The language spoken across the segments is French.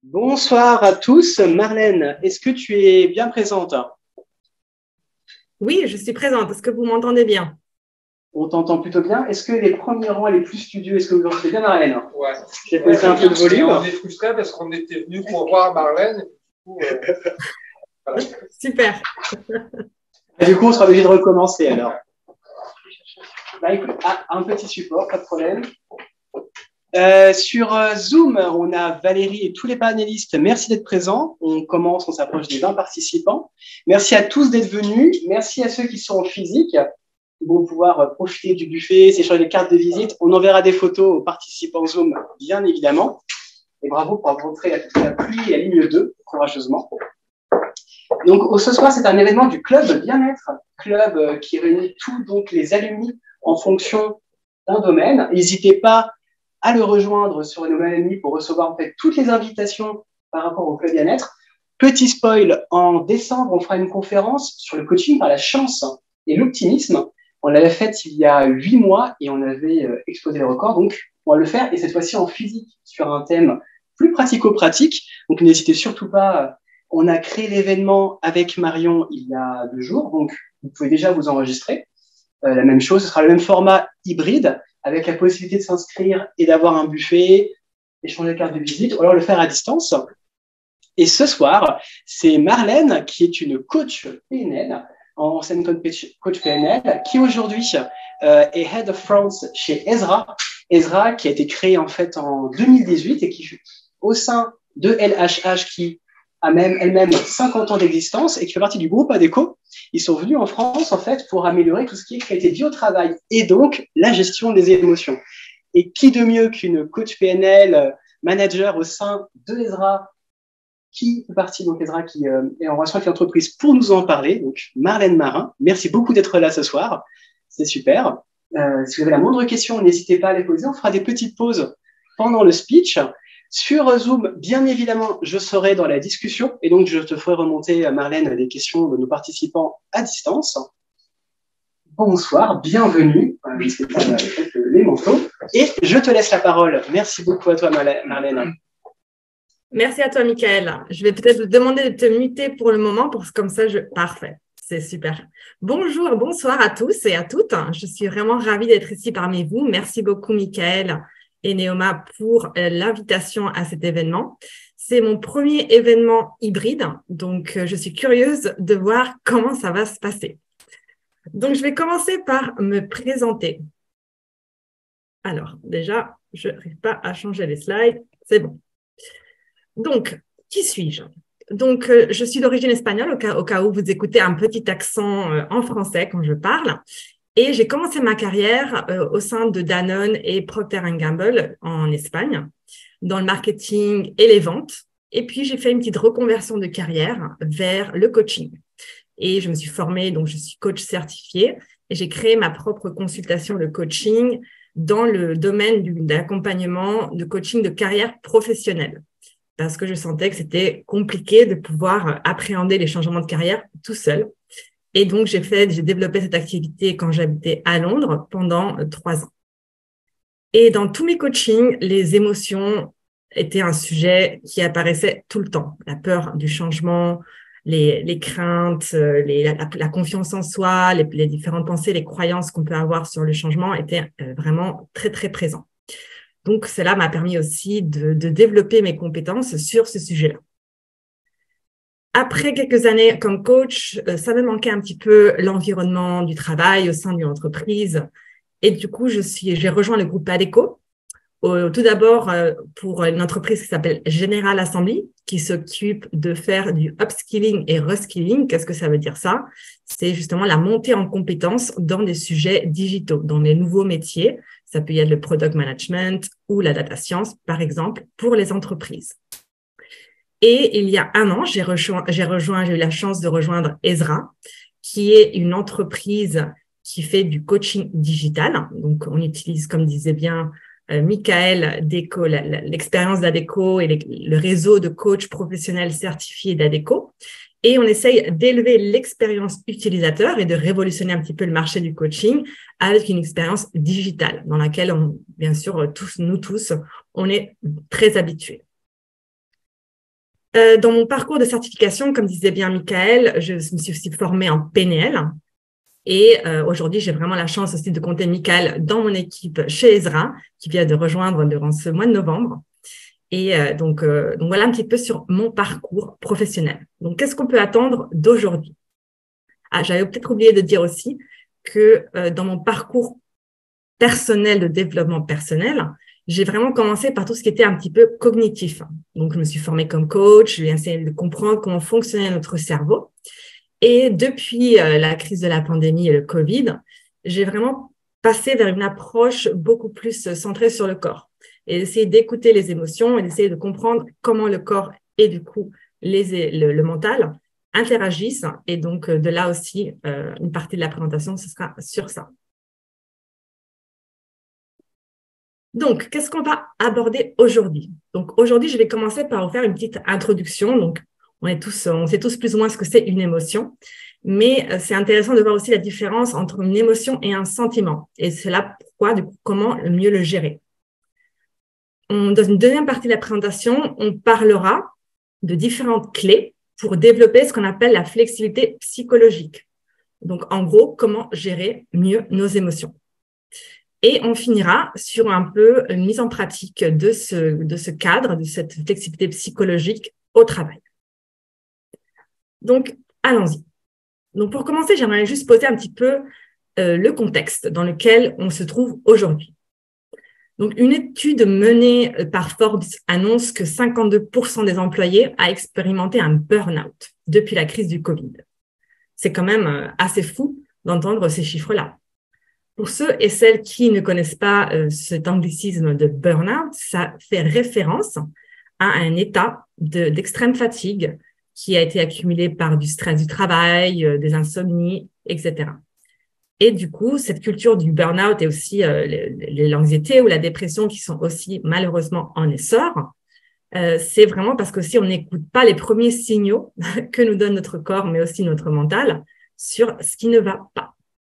Bonsoir à tous. Marlène, est-ce que tu es bien présente? Oui, je suis présente. Est-ce que vous m'entendez bien? On t'entend plutôt bien. Est-ce que les premiers rangs les plus studieux, est-ce que vous entendez bien, Marlène? Ouais. J'ai posé un peu de Et volume. on est frustrés parce qu'on était venus pour voir Marlène. Voilà. Super. Et du coup, on sera obligé de recommencer alors. Bah, écoute, un petit support, pas de problème. Sur Zoom, on a Valérie et tous les panélistes. Merci d'être présents. On commence, on s'approche des 20 participants. Merci à tous d'être venus. Merci à ceux qui sont en physique, qui vont pouvoir profiter du buffet, s'échanger des cartes de visite. On enverra des photos aux participants Zoom, bien évidemment. Et bravo pour avoir montré la pluie et la ligne 2, courageusement. Donc, ce soir, c'est un événement du club bien-être, club qui réunit tous donc les alumni en fonction d'un domaine. N'hésitez pas à le rejoindre sur nos alumni pour recevoir en fait toutes les invitations par rapport au club bien-être. Petit spoil, en décembre, on fera une conférence sur le coaching par la chance et l'optimisme. On l'avait faite il y a 8 mois et on avait explosé les records. Donc, on va le faire et cette fois-ci en physique sur un thème plus pratico-pratique. Donc, n'hésitez surtout pas. On a créé l'événement avec Marion il y a 2 jours. Donc, vous pouvez déjà vous enregistrer. La même chose, ce sera le même format hybride avec la possibilité de s'inscrire et d'avoir un buffet, échanger des cartes de visite ou alors le faire à distance. Et ce soir, c'est Marlène qui est une coach PNL, ancienne coach PNL, qui aujourd'hui est Head of France chez Ezra. Ezra qui a été créé en fait en 2018 et qui fut au sein de LHH qui a même elle-même 50 ans d'existence et qui fait partie du groupe ADECO. Ils sont venus en France en fait pour améliorer tout ce qui est qualité de vie au travail et donc la gestion des émotions. Et qui de mieux qu'une coach PNL manager au sein de Ezra qui fait partie donc Ezra qui est en relation avec l'entreprise pour nous en parler. Donc Marlène Marin, merci beaucoup d'être là ce soir, c'est super. Si vous avez la moindre question, n'hésitez pas à les poser. On fera des petites pauses pendant le speech. Sur Zoom, bien évidemment, je serai dans la discussion et donc je te ferai remonter, Marlène, les questions de nos participants à distance. Bonsoir, bienvenue. Je sais pas, les manteaux. Et je te laisse la parole. Merci beaucoup à toi, Marlène. Merci à toi, Michael. Je vais peut-être te demander de te muter pour le moment, comme ça, Parfait. C'est super. Bonjour, bonsoir à tous et à toutes. Je suis vraiment ravie d'être ici parmi vous. Merci beaucoup, Michael et Neoma, pour l'invitation à cet événement. C'est mon premier événement hybride, donc je suis curieuse de voir comment ça va se passer. Donc, je vais commencer par me présenter. Alors, déjà, je n'arrive pas à changer les slides. C'est bon. Donc, qui suis-je? Donc, je suis d'origine espagnole, au cas où vous écoutez un petit accent en français quand je parle. Et j'ai commencé ma carrière au sein de Danone et Procter Gamble en Espagne, dans le marketing et les ventes. Et puis, j'ai fait une petite reconversion de carrière vers le coaching. Et je me suis formée, donc je suis coach certifiée. Et j'ai créé ma propre consultation de coaching dans le domaine d'accompagnement de coaching de carrière professionnelle, parce que je sentais que c'était compliqué de pouvoir appréhender les changements de carrière tout seul. Et donc, j'ai développé cette activité quand j'habitais à Londres pendant 3 ans. Et dans tous mes coachings, les émotions étaient un sujet qui apparaissait tout le temps. La peur du changement, les craintes, la confiance en soi, les différentes pensées, les croyances qu'on peut avoir sur le changement étaient vraiment très, très présents. Donc, cela m'a permis aussi de développer mes compétences sur ce sujet-là. Après quelques années comme coach, ça me manquait un petit peu l'environnement du travail au sein d'une entreprise. Et du coup, j'ai rejoint le groupe ADECO, tout d'abord pour une entreprise qui s'appelle General Assembly, qui s'occupe de faire du upskilling et reskilling. Qu'est-ce que ça veut dire ça? C'est justement la montée en compétences dans des sujets digitaux, dans les nouveaux métiers. Ça peut y être le product management ou la data science, par exemple, pour les entreprises. Et il y a 1 an, j'ai eu la chance de rejoindre Ezra, qui est une entreprise qui fait du coaching digital. Donc, on utilise, comme disait bien Michael, l'expérience d'ADECO et le réseau de coachs professionnels certifiés d'ADECO. Et on essaye d'élever l'expérience utilisateur et de révolutionner un petit peu le marché du coaching avec une expérience digitale dans laquelle, bien sûr, nous tous, on est très habitués. Dans mon parcours de certification, comme disait bien Michael, je me suis aussi formée en PNL. Et aujourd'hui, j'ai vraiment la chance aussi de compter Michael dans mon équipe chez Ezra, qui vient de rejoindre durant ce mois de novembre. Et donc voilà un petit peu sur mon parcours professionnel. Donc, qu'est-ce qu'on peut attendre d'aujourd'hui? Ah, j'avais peut-être oublié de dire aussi que dans mon parcours personnel de développement personnel, j'ai vraiment commencé par tout ce qui était un petit peu cognitif. Donc, je me suis formée comme coach, j'ai essayé de comprendre comment fonctionnait notre cerveau. Et depuis la crise de la pandémie et le Covid, j'ai vraiment passé vers une approche beaucoup plus centrée sur le corps et essayer d'écouter les émotions et d'essayer de comprendre comment le corps et du coup le mental interagissent. Et donc, de là aussi, une partie de la présentation, ce sera sur ça. Donc, qu'est-ce qu'on va aborder aujourd'hui? Donc, aujourd'hui, je vais commencer par vous faire une petite introduction. Donc, on sait tous plus ou moins ce que c'est une émotion, mais c'est intéressant de voir aussi la différence entre une émotion et un sentiment. Et c'est là pourquoi, du coup, comment mieux le gérer. Dans une deuxième partie de la présentation, on parlera de différentes clés pour développer ce qu'on appelle la flexibilité psychologique. Donc, en gros, comment gérer mieux nos émotions. Et on finira sur un peu une mise en pratique de ce cadre, de cette flexibilité psychologique au travail. Donc, allons-y. Donc, pour commencer, j'aimerais juste poser un petit peu le contexte dans lequel on se trouve aujourd'hui. Donc, une étude menée par Forbes annonce que 52% des employés a expérimenté un burn-out depuis la crise du Covid. C'est quand même assez fou d'entendre ces chiffres-là. Pour ceux et celles qui ne connaissent pas cet anglicisme de burn-out, ça fait référence à un état d'extrême fatigue qui a été accumulé par du stress du travail, des insomnies, etc. Et du coup, cette culture du burn-out et aussi l'anxiété ou la dépression qui sont aussi malheureusement en essor, c'est vraiment parce que si on n'écoute pas les premiers signaux que nous donne notre corps, mais aussi notre mental, sur ce qui ne va pas.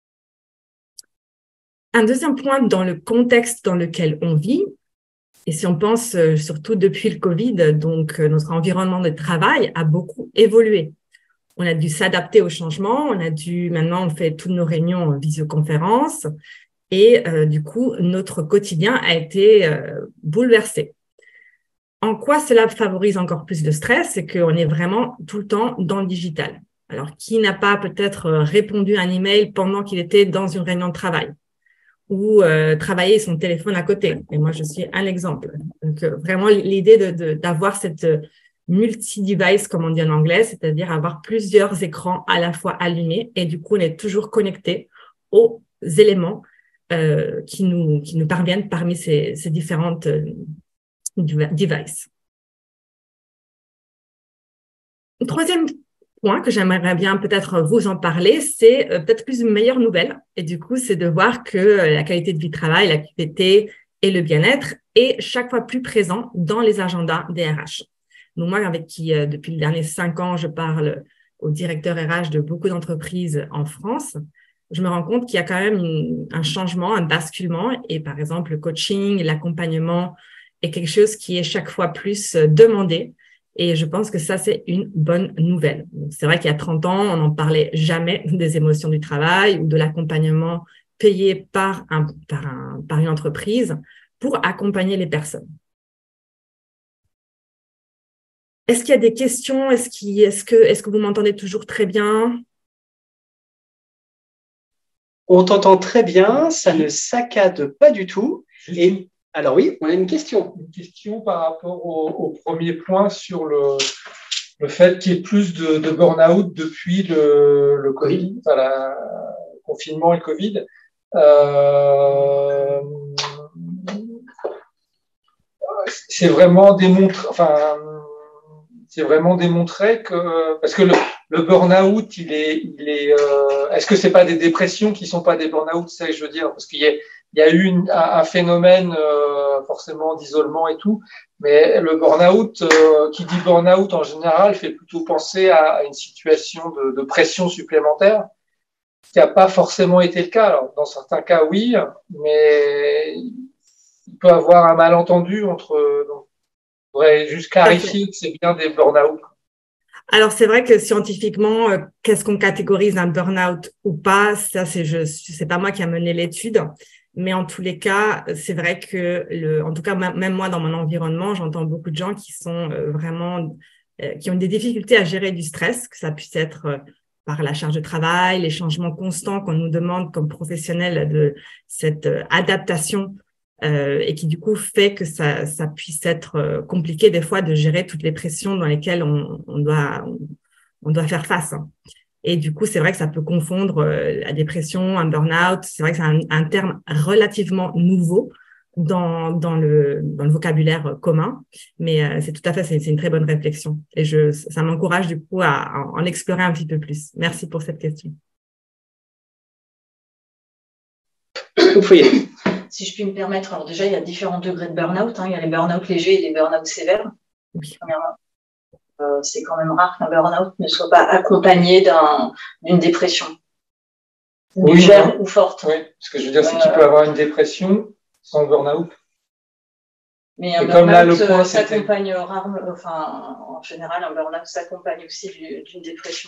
Un deuxième point dans le contexte dans lequel on vit, et si on pense surtout depuis le Covid, donc notre environnement de travail a beaucoup évolué. On a dû s'adapter au changement, maintenant on fait toutes nos réunions en visioconférence et du coup notre quotidien a été bouleversé. En quoi cela favorise encore plus de stress? C'est qu'on est vraiment tout le temps dans le digital. Alors, qui n'a pas peut-être répondu à un email pendant qu'il était dans une réunion de travail? Ou travailler son téléphone à côté. Et moi, je suis un exemple. Donc, vraiment, l'idée d'avoir cette multi-device, comme on dit en anglais, c'est-à-dire avoir plusieurs écrans à la fois allumés et du coup, on est toujours connecté aux éléments qui nous parviennent parmi ces différentes devices. Le troisième point que j'aimerais bien peut-être vous en parler, c'est peut-être plus une meilleure nouvelle. Et du coup, c'est de voir que la qualité de vie de travail, la QPT et le bien-être est chaque fois plus présent dans les agendas des RH. Donc moi, avec qui, depuis les derniers 5 ans, je parle au directeur RH de beaucoup d'entreprises en France, je me rends compte qu'il y a quand même un changement, un basculement. Et par exemple, le coaching, l'accompagnement est quelque chose qui est chaque fois plus demandé. Et je pense que ça, c'est une bonne nouvelle. C'est vrai qu'il y a 30 ans, on n'en parlait jamais des émotions du travail ou de l'accompagnement payé par une entreprise pour accompagner les personnes. Est-ce qu'il y a des questions? Est-ce que vous m'entendez toujours très bien? On t'entend très bien, ça ne saccade pas du tout. Et alors oui, on a une question. Une question par rapport au premier point sur le fait qu'il y ait plus de burn-out depuis le Covid, enfin, le confinement et le Covid. C'est vraiment démontré que parce que le burn-out, est-ce que c'est pas des dépressions qui sont pas des burn-out, c'est ce que je veux dire, parce qu'il y a eu un phénomène forcément d'isolement et tout, mais le burn-out, qui dit burn-out en général, fait plutôt penser à une situation de pression supplémentaire, ce qui n'a pas forcément été le cas. Alors, dans certains cas, oui, mais il peut avoir un malentendu entre faudrait juste clarifier que c'est bien des burn-out. Alors, c'est vrai que scientifiquement, qu'est-ce qu'on catégorise un burn-out ou pas? Ça, c'est pas moi qui a mené l'étude. Mais en tous les cas, c'est vrai que en tout cas, même moi, dans mon environnement, j'entends beaucoup de gens qui sont vraiment, qui ont des difficultés à gérer du stress, que ça puisse être par la charge de travail, les changements constants qu'on nous demande comme professionnels de cette adaptation et qui du coup fait que ça puisse être compliqué des fois de gérer toutes les pressions dans lesquelles on doit faire face. Et du coup, c'est vrai que ça peut confondre la dépression, un burn-out. C'est vrai que c'est un terme relativement nouveau dans le vocabulaire commun, mais c'est tout à fait, c'est une très bonne réflexion. Et ça m'encourage du coup à en explorer un petit peu plus. Merci pour cette question. Vous pouvez. Si je puis me permettre, alors déjà, il y a différents degrés de burn-out. Il y a les burn-out légers et les burn-out sévères. Oui. Premièrement, c'est quand même rare qu'un burn-out ne soit pas accompagné d'une dépression. Légère ou forte. Oui, ce que je veux dire, c'est qu'il peut avoir une dépression sans burn-out. Mais un burn-out s'accompagne rarement, enfin, en général, un burn-out s'accompagne aussi d'une dépression.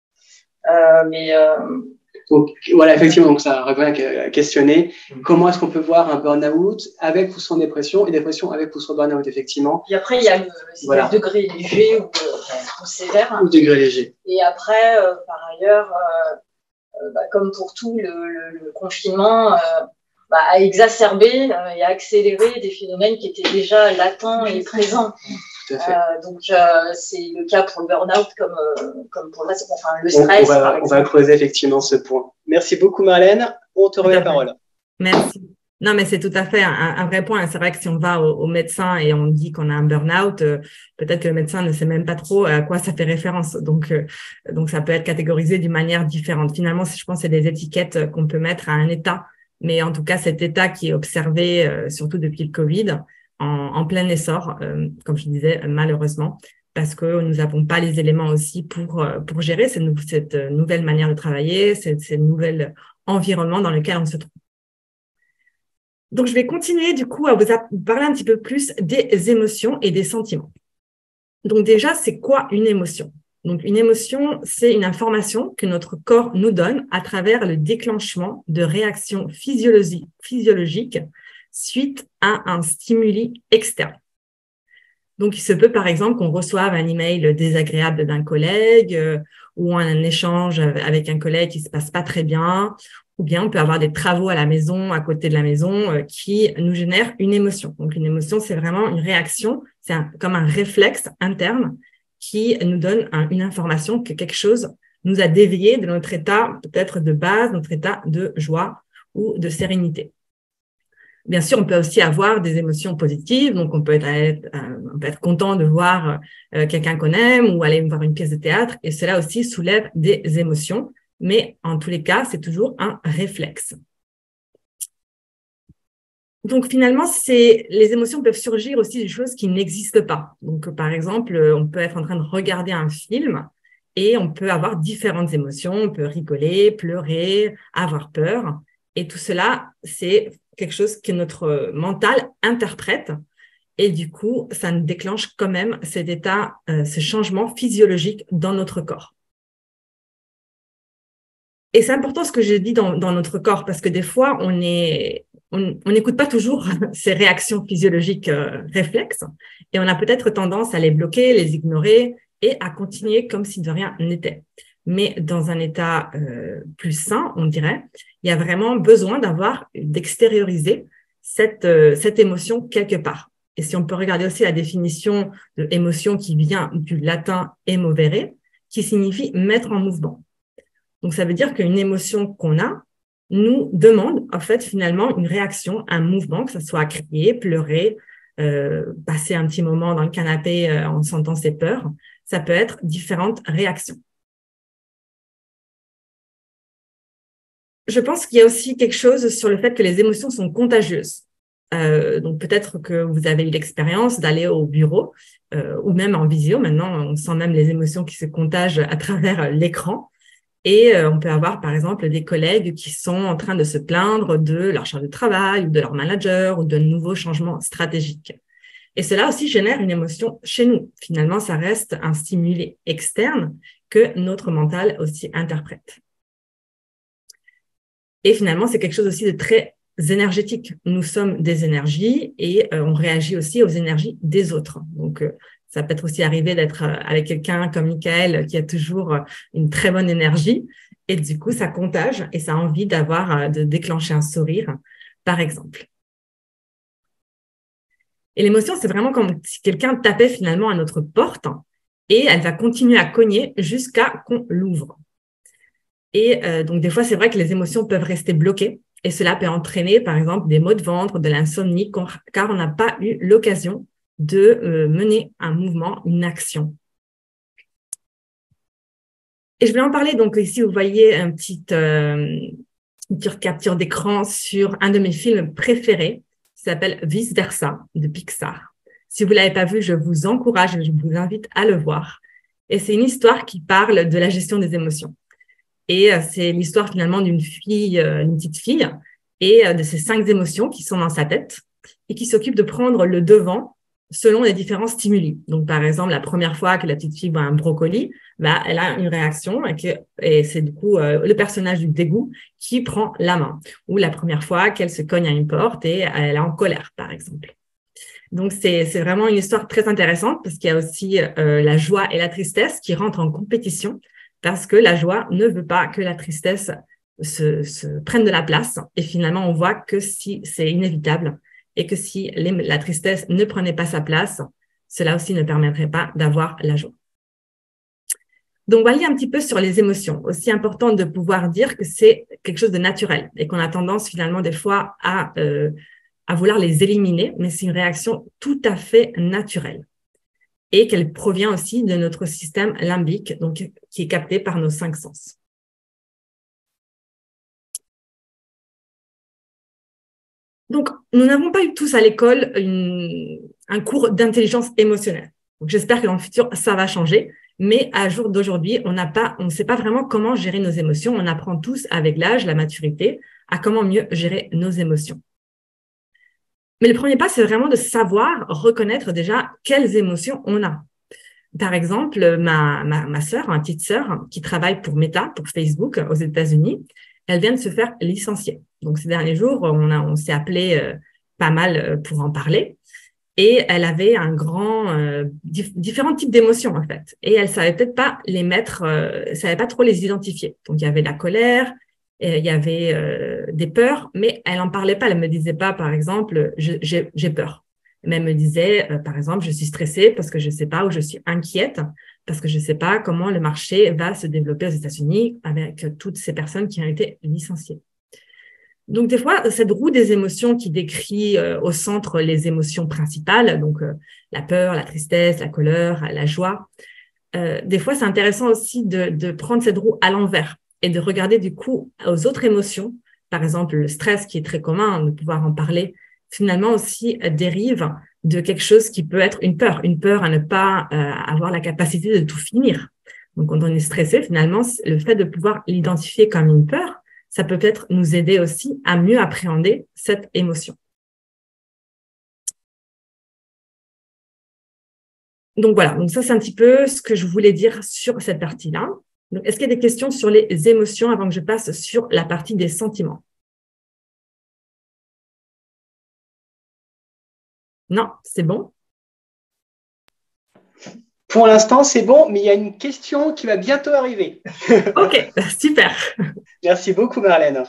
Donc, voilà, effectivement, donc ça revient à questionner comment est-ce qu'on peut voir un burn-out avec ou sans dépression et dépression avec ou sans burn-out, effectivement. Et après, il y a le degré léger ou sévère. Ou degré léger. Et après, par ailleurs, comme pour tout, le confinement a exacerbé et accéléré des phénomènes qui étaient déjà latents et présents. Tout à fait. Donc, c'est le cas pour le burn-out comme pour le stress. On va creuser effectivement ce point. Merci beaucoup, Marlène. On te remet la parole. Merci. Non, mais c'est tout à fait un vrai point. C'est vrai que si on va au médecin et on dit qu'on a un burn-out, peut-être que le médecin ne sait même pas trop à quoi ça fait référence. Donc ça peut être catégorisé d'une manière différente. Finalement, je pense que c'est des étiquettes qu'on peut mettre à un état. Mais en tout cas, cet état qui est observé, surtout depuis le Covid, en plein essor, comme je disais, malheureusement, parce que nous n'avons pas les éléments aussi pour gérer cette nouvelle manière de travailler, ces nouvel environnement dans lequel on se trouve. Donc, je vais continuer du coup à vous parler un petit peu plus des émotions et des sentiments. Donc déjà, c'est quoi une émotion? Donc, une émotion, c'est une information que notre corps nous donne à travers le déclenchement de réactions physiologiques suite à un stimuli externe. Donc, il se peut, par exemple, qu'on reçoive un email désagréable d'un collègue ou un échange avec un collègue qui se passe pas très bien, ou bien on peut avoir des travaux à la maison, à côté de la maison, qui nous génèrent une émotion. Donc, une émotion, c'est vraiment une réaction, c'est comme un réflexe interne qui nous donne une information que quelque chose nous a dévié de notre état peut-être de base, notre état de joie ou de sérénité. Bien sûr, on peut aussi avoir des émotions positives, donc on peut être content de voir quelqu'un qu'on aime ou aller voir une pièce de théâtre, et cela aussi soulève des émotions, mais en tous les cas, c'est toujours un réflexe. Donc finalement, les émotions peuvent surgir aussi des choses qui n'existent pas. Donc par exemple, on peut être en train de regarder un film et on peut avoir différentes émotions, on peut rigoler, pleurer, avoir peur, et tout cela, c'est quelque chose que notre mental interprète, et du coup, ça nous déclenche quand même cet état, ce changement physiologique dans notre corps. Et c'est important ce que j'ai dit dans notre corps, parce que des fois, on n'écoute pas toujours ces réactions physiologiques réflexes, et on a peut-être tendance à les bloquer, les ignorer, et à continuer comme si de rien n'était. Mais dans un état plus sain, on dirait, il y a vraiment besoin d'extérioriser cette émotion quelque part. Et si on peut regarder aussi la définition de émotion qui vient du latin emovere, qui signifie mettre en mouvement. Donc, ça veut dire qu'une émotion qu'on a nous demande, en fait, finalement, une réaction, un mouvement, que ce soit crier, pleurer, passer un petit moment dans le canapé en sentant ses peurs. Ça peut être différentes réactions. Je pense qu'il y a aussi quelque chose sur le fait que les émotions sont contagieuses. Donc, peut-être que vous avez eu l'expérience d'aller au bureau ou même en visio. Maintenant, on sent même les émotions qui se contagient à travers l'écran. Et on peut avoir, par exemple, des collègues qui sont en train de se plaindre de leur charge de travail ou de leur manager ou de nouveaux changements stratégiques. Et cela aussi génère une émotion chez nous. Finalement, ça reste un stimuli externe que notre mental aussi interprète. Et finalement, c'est quelque chose aussi de très énergétique. Nous sommes des énergies et on réagit aussi aux énergies des autres. Donc, ça peut être aussi arrivé d'être avec quelqu'un comme Michael qui a toujours une très bonne énergie et du coup, ça contage et ça a envie de déclencher un sourire, par exemple. Et l'émotion, c'est vraiment comme si quelqu'un tapait finalement à notre porte et elle va continuer à cogner jusqu'à qu'on l'ouvre. Et donc, des fois, c'est vrai que les émotions peuvent rester bloquées et cela peut entraîner, par exemple, des maux de ventre, de l'insomnie, car on n'a pas eu l'occasion de mener un mouvement, une action. Et je vais en parler. Donc, ici, vous voyez une petite capture d'écran sur un de mes films préférés qui s'appelle Vice Versa de Pixar. Si vous ne l'avez pas vu, je vous encourage, je vous invite à le voir. Et c'est une histoire qui parle de la gestion des émotions. Et c'est l'histoire finalement d'une fille, une petite fille, et de ces 5 émotions qui sont dans sa tête et qui s'occupe de prendre le devant selon les différents stimuli. Donc, par exemple, la première fois que la petite fille voit un brocoli, bah, elle a une réaction et c'est du coup le personnage du dégoût qui prend la main. Ou la première fois qu'elle se cogne à une porte et elle est en colère, par exemple. Donc, c'est vraiment une histoire très intéressante parce qu'il y a aussi la joie et la tristesse qui rentrent en compétition parce que la joie ne veut pas que la tristesse se prenne de la place. Et finalement, on voit que si c'est inévitable et que si la tristesse ne prenait pas sa place, cela aussi ne permettrait pas d'avoir la joie. Donc, on va lire un petit peu sur les émotions. Aussi important de pouvoir dire que c'est quelque chose de naturel et qu'on a tendance finalement des fois à vouloir les éliminer, mais c'est une réaction tout à fait naturelle et qu'elle provient aussi de notre système limbique, donc qui est capté par nos 5 sens. Donc, nous n'avons pas eu tous à l'école un cours d'intelligence émotionnelle. Donc, j'espère que dans le futur, ça va changer. Mais à jour d'aujourd'hui, on ne sait pas vraiment comment gérer nos émotions. On apprend tous avec l'âge, la maturité, à comment mieux gérer nos émotions. Mais le premier pas, c'est vraiment de savoir reconnaître déjà quelles émotions on a. Par exemple, ma sœur, ma petite sœur, qui travaille pour Meta, pour Facebook aux États-Unis, elle vient de se faire licencier. Donc, ces derniers jours, on s'est appelé pas mal pour en parler. Et elle avait différents types d'émotions, en fait. Et elle savait peut-être pas les mettre, savait pas trop les identifier. Donc, il y avait la colère, il y avait des peurs, mais elle en parlait pas. Elle me disait pas, par exemple, j'ai peur. Mais elle me disait, par exemple, je suis stressée parce que je sais pas, ou je suis inquiète parce que je sais pas comment le marché va se développer aux États-Unis avec toutes ces personnes qui ont été licenciées. Donc, des fois, cette roue des émotions qui décrit au centre les émotions principales, donc la peur, la tristesse, la colère, la joie, des fois, c'est intéressant aussi de prendre cette roue à l'envers et de regarder du coup aux autres émotions. Par exemple, le stress qui est très commun, de pouvoir en parler, finalement aussi dérive de quelque chose qui peut être une peur à ne pas avoir la capacité de tout finir. Donc, quand on est stressé, finalement, le fait de pouvoir l'identifier comme une peur, ça peut peut-être nous aider aussi à mieux appréhender cette émotion. Donc voilà, donc ça c'est un petit peu ce que je voulais dire sur cette partie-là. Donc, est-ce qu'il y a des questions sur les émotions avant que je passe sur la partie des sentiments? Non, c'est bon? Pour l'instant, c'est bon, mais il y a une question qui va bientôt arriver. Ok, super. Merci beaucoup, Marlène.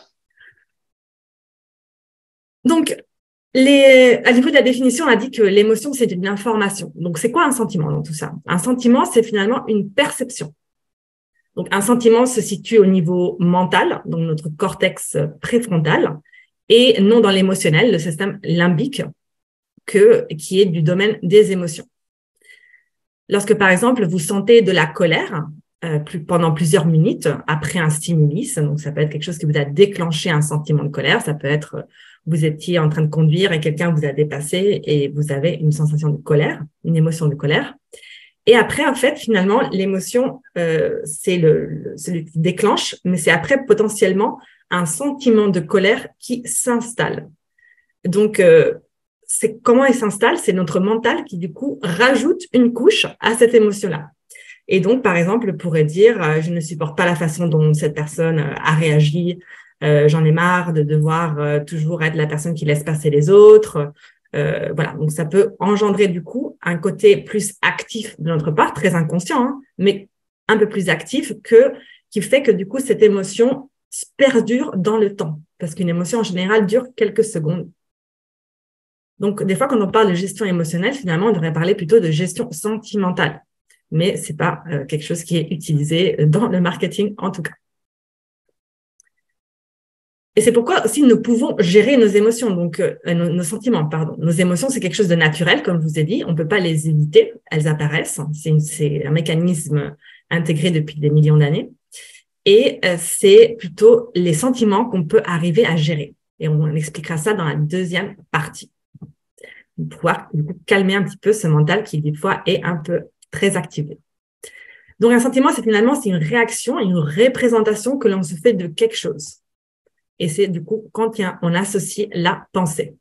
Donc, à niveau de la définition, on a dit que l'émotion, c'est une information. Donc, c'est quoi un sentiment dans tout ça? Un sentiment, c'est finalement une perception. Donc, un sentiment se situe au niveau mental, donc notre cortex préfrontal, et non dans l'émotionnel, le système limbique, qui est du domaine des émotions. Lorsque, par exemple, vous sentez de la colère pendant plusieurs minutes après un stimulus, donc ça peut être quelque chose qui vous a déclenché un sentiment de colère, ça peut être vous étiez en train de conduire et quelqu'un vous a dépassé et vous avez une sensation de colère, une émotion de colère. Et après, en fait, finalement, l'émotion, c'est celui qui déclenche, mais c'est après potentiellement un sentiment de colère qui s'installe. Donc, c'est comment il s'installe, c'est notre mental qui, du coup, rajoute une couche à cette émotion-là. Et donc, par exemple, je pourrais dire, je ne supporte pas la façon dont cette personne a réagi, j'en ai marre de devoir toujours être la personne qui laisse passer les autres. Voilà, donc ça peut engendrer du coup un côté plus actif de notre part, très inconscient, hein, mais un peu plus actif qui fait que du coup cette émotion perdure dans le temps, parce qu'une émotion en général dure quelques secondes. Donc des fois quand on parle de gestion émotionnelle, finalement on devrait parler plutôt de gestion sentimentale, mais c'est pas quelque chose qui est utilisé dans le marketing en tout cas. Et c'est pourquoi aussi nous pouvons gérer nos émotions, donc nos sentiments, pardon. Nos émotions, c'est quelque chose de naturel, comme je vous ai dit. On ne peut pas les éviter, elles apparaissent. C'est un mécanisme intégré depuis des millions d'années. Et c'est plutôt les sentiments qu'on peut arriver à gérer. Et on expliquera ça dans la deuxième partie. Pour pouvoir du coup, calmer un petit peu ce mental qui, des fois, est un peu très activé. Donc, un sentiment, c'est une réaction, une représentation que l'on se fait de quelque chose. Et c'est du coup quand on associe la pensée.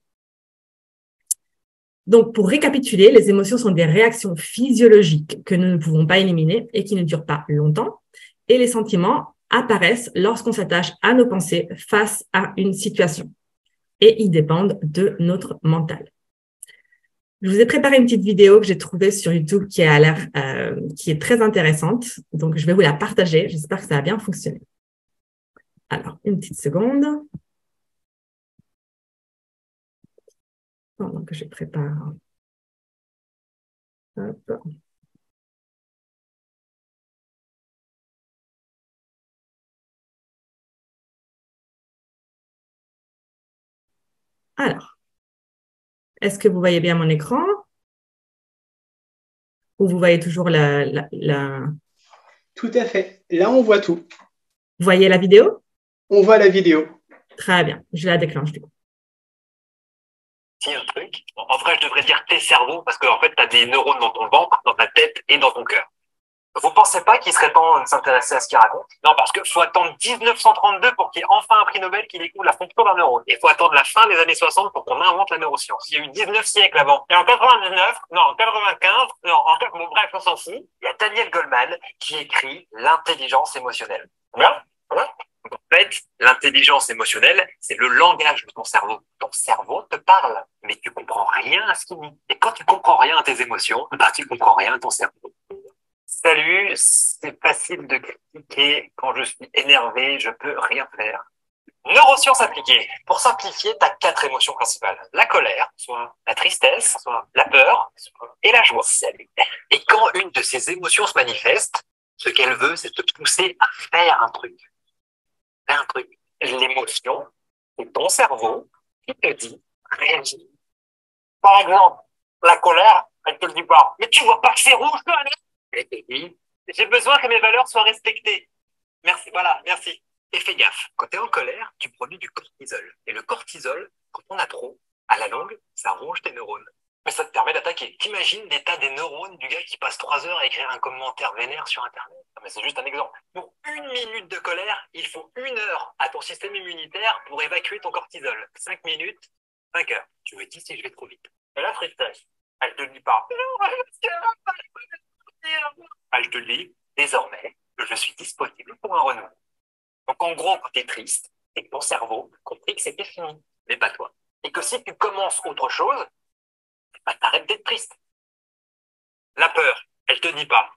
Donc, pour récapituler, les émotions sont des réactions physiologiques que nous ne pouvons pas éliminer et qui ne durent pas longtemps. Et les sentiments apparaissent lorsqu'on s'attache à nos pensées face à une situation. Et ils dépendent de notre mental. Je vous ai préparé une petite vidéo que j'ai trouvée sur YouTube qui est très intéressante. Donc, je vais vous la partager. J'espère que ça a bien fonctionné. Alors, une petite seconde. Pendant que je prépare. Hop. Alors, est-ce que vous voyez bien mon écran? Ou vous voyez toujours Tout à fait. Là, on voit tout. Vous voyez la vidéo? On voit la vidéo. Très bien. Je la déclenche du coup. Un truc. En vrai, je devrais dire tes cerveaux parce qu'en fait, tu as des neurones dans ton ventre, dans ta tête et dans ton cœur. Vous pensez pas qu'il serait temps de s'intéresser à ce qu'il raconte? Non, parce qu'il faut attendre 1932 pour qu'il y ait enfin un prix Nobel qui découvre la fonction d'un neurone. Il faut attendre la fin des années 60 pour qu'on invente la neuroscience. Il y a eu 19 siècles avant. Et en 99, non, en 95, non, bon, bref, on s'en fout. Il y a Daniel Goleman qui écrit l'intelligence émotionnelle. Voilà. En fait, l'intelligence émotionnelle, c'est le langage de ton cerveau. Ton cerveau te parle, mais tu comprends rien à ce qu'il dit. Et quand tu comprends rien à tes émotions, bah, tu comprends rien à ton cerveau. Salut, c'est facile de critiquer. Quand je suis énervé, je peux rien faire. Neurosciences appliquées. Pour simplifier, tu as 4 émotions principales. La colère, soit la tristesse, soit la peur, soit et la joie. Et quand une de ces émotions se manifeste, ce qu'elle veut, c'est te pousser à faire un truc. Faire un truc. L'émotion, c'est ton cerveau qui te dit réagis. Par exemple, la colère, elle te le dit pas. Mais tu vois pas que c'est rouge, toi, elle te dit, j'ai besoin que mes valeurs soient respectées. Merci, voilà, merci. Et fais gaffe, quand tu es en colère, tu produis du cortisol. Et le cortisol, quand on a trop, à la longue, ça ronge tes neurones. Mais ça te permet d'attaquer. T'imagines l'état des neurones du gars qui passe 3 heures à écrire un commentaire vénère sur Internet? Non, mais c'est juste un exemple. Pour 1 minute de colère, il faut 1 heure à ton système immunitaire pour évacuer ton cortisol. 5 minutes, 5 heures. Tu me dis si je vais trop vite. Et la tristesse, elle te le dit pas. Elle te le dit, désormais, que je suis disponible pour un renouveau. Donc en gros, quand tu es triste, c'est que ton cerveau compris que c'était fini, mais pas toi. Et que si tu commences autre chose, bah, t'arrêtes d'être triste. La peur, elle te dit pas.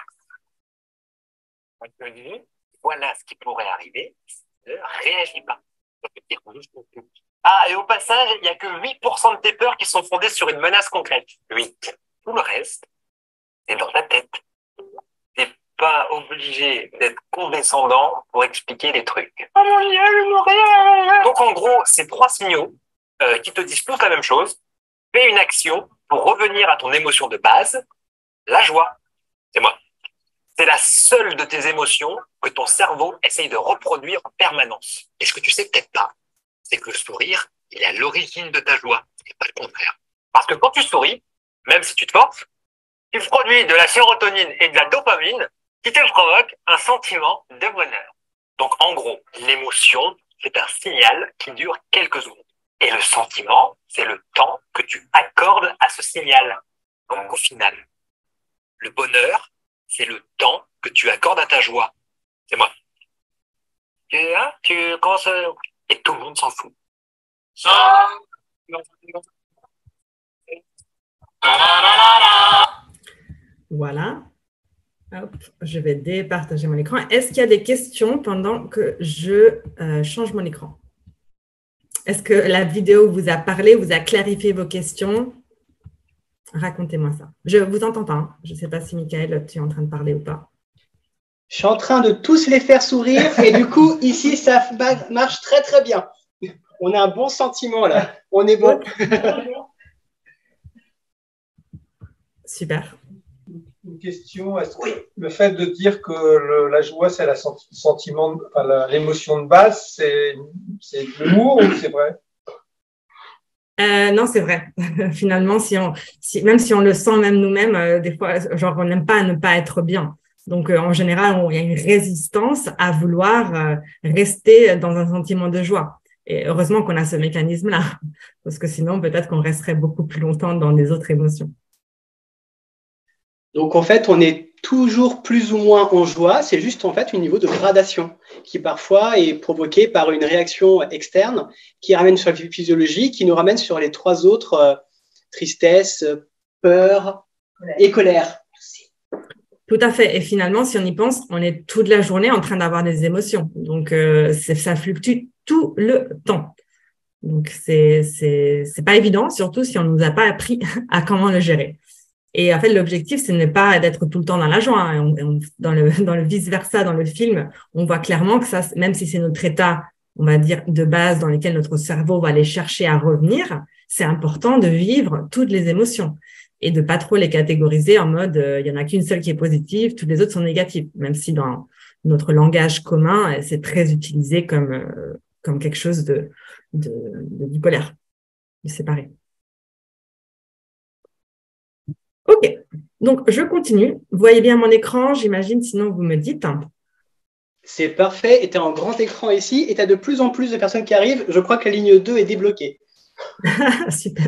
Elle te dit, voilà ce qui pourrait arriver, ne réagis pas. Ah, et au passage, il n'y a que 8% de tes peurs qui sont fondées sur une menace concrète. 8. Tout le reste, c'est dans ta tête. T'es pas obligé d'être condescendant pour expliquer les trucs. Donc en gros, c'est 3 signaux qui te disent tous la même chose. Fais une action pour revenir à ton émotion de base, la joie. C'est moi. C'est la seule de tes émotions que ton cerveau essaye de reproduire en permanence. Et ce que tu sais peut-être pas, c'est que le sourire, il est à l'origine de ta joie, et pas le contraire. Parce que quand tu souris, même si tu te forces, tu produis de la sérotonine et de la dopamine qui te provoquent un sentiment de bonheur. Donc en gros, l'émotion, c'est un signal qui dure quelques secondes. Et le sentiment, c'est le temps que tu accordes à ce signal. Donc, au final, le bonheur, c'est le temps que tu accordes à ta joie. C'est moi. Tu commences et tout le monde s'en fout. Voilà. Hop, je vais départager mon écran. Est-ce qu'il y a des questions pendant que je change mon écran? Est-ce que la vidéo vous a parlé, vous a clarifié vos questions? Racontez-moi ça. Je ne vous entends pas. Hein. Je ne sais pas si, Michael, tu es en train de parler ou pas. Je suis en train de tous les faire sourire et du coup, ici, ça marche très, très bien. On a un bon sentiment là. On est bon. Super. Une question, est-ce que le fait de dire que la joie, c'est sentiment, enfin, l'émotion de base, c'est de l'humour ou c'est vrai? Non, c'est vrai. Finalement, même si on le sent même nous-mêmes, des fois, genre, on n'aime pas ne pas être bien. Donc, en général, il y a une résistance à vouloir rester dans un sentiment de joie. Et heureusement qu'on a ce mécanisme-là, parce que sinon, peut-être qu'on resterait beaucoup plus longtemps dans les autres émotions. Donc, en fait, on est toujours plus ou moins en joie. C'est juste, en fait, un niveau de gradation qui, parfois, est provoqué par une réaction externe qui ramène sur la physiologie, qui nous ramène sur les trois autres tristesse, peur et colère. Tout à fait. Et finalement, si on y pense, on est toute la journée en train d'avoir des émotions. Donc, ça fluctue tout le temps. Donc, c'est pas évident, surtout si on nous a pas appris à comment le gérer. Et en fait, l'objectif, ce n'est pas d'être tout le temps dans la joie. Hein. Dans le vice-versa, dans le film, on voit clairement que ça, même si c'est notre état, on va dire, de base dans lequel notre cerveau va aller chercher à revenir, c'est important de vivre toutes les émotions et de pas trop les catégoriser en mode, il y en a qu'une seule qui est positive, toutes les autres sont négatives, même si dans notre langage commun, c'est très utilisé comme quelque chose de bipolaire, de séparé. OK, donc je continue. Vous voyez bien mon écran, j'imagine, sinon vous me dites. C'est parfait, et tu as un grand écran ici, et tu as de plus en plus de personnes qui arrivent. Je crois que la ligne 2 est débloquée. Super.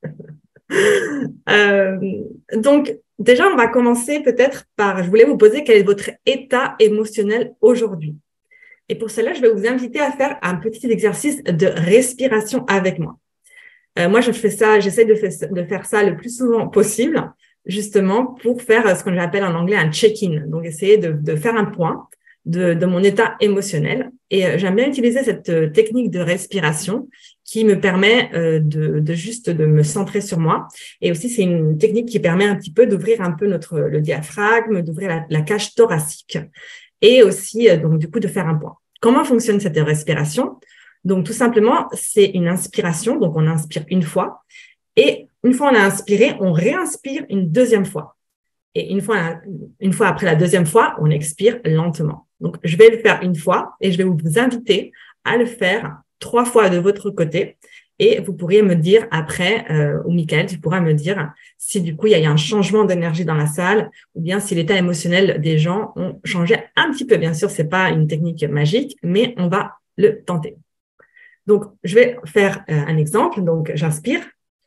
Donc, déjà, on va commencer peut-être par, je voulais vous poser quel est votre état émotionnel aujourd'hui. Et pour cela, je vais vous inviter à faire un petit exercice de respiration avec moi. Moi, je fais ça, j'essaie de faire ça le plus souvent possible, justement pour faire ce qu'on appelle en anglais un check-in. Donc, essayer de faire un point de mon état émotionnel. Et j'aime bien utiliser cette technique de respiration qui me permet juste de me centrer sur moi. Et aussi, c'est une technique qui permet un petit peu d'ouvrir un peu le diaphragme, d'ouvrir la cage thoracique et aussi, donc, du coup, de faire un point. Comment fonctionne cette respiration? Donc, tout simplement, c'est une inspiration. Donc, on inspire une fois. Et une fois on a inspiré, on réinspire une deuxième fois. Et une fois après la deuxième fois, on expire lentement. Donc, je vais le faire une fois et je vais vous inviter à le faire 3 fois de votre côté. Et vous pourriez me dire après, ou Michael, tu pourras me dire si du coup, il y a un changement d'énergie dans la salle ou bien si l'état émotionnel des gens ont changé un petit peu. Bien sûr, c'est pas une technique magique, mais on va le tenter. Donc, je vais faire un exemple. Donc, j'inspire.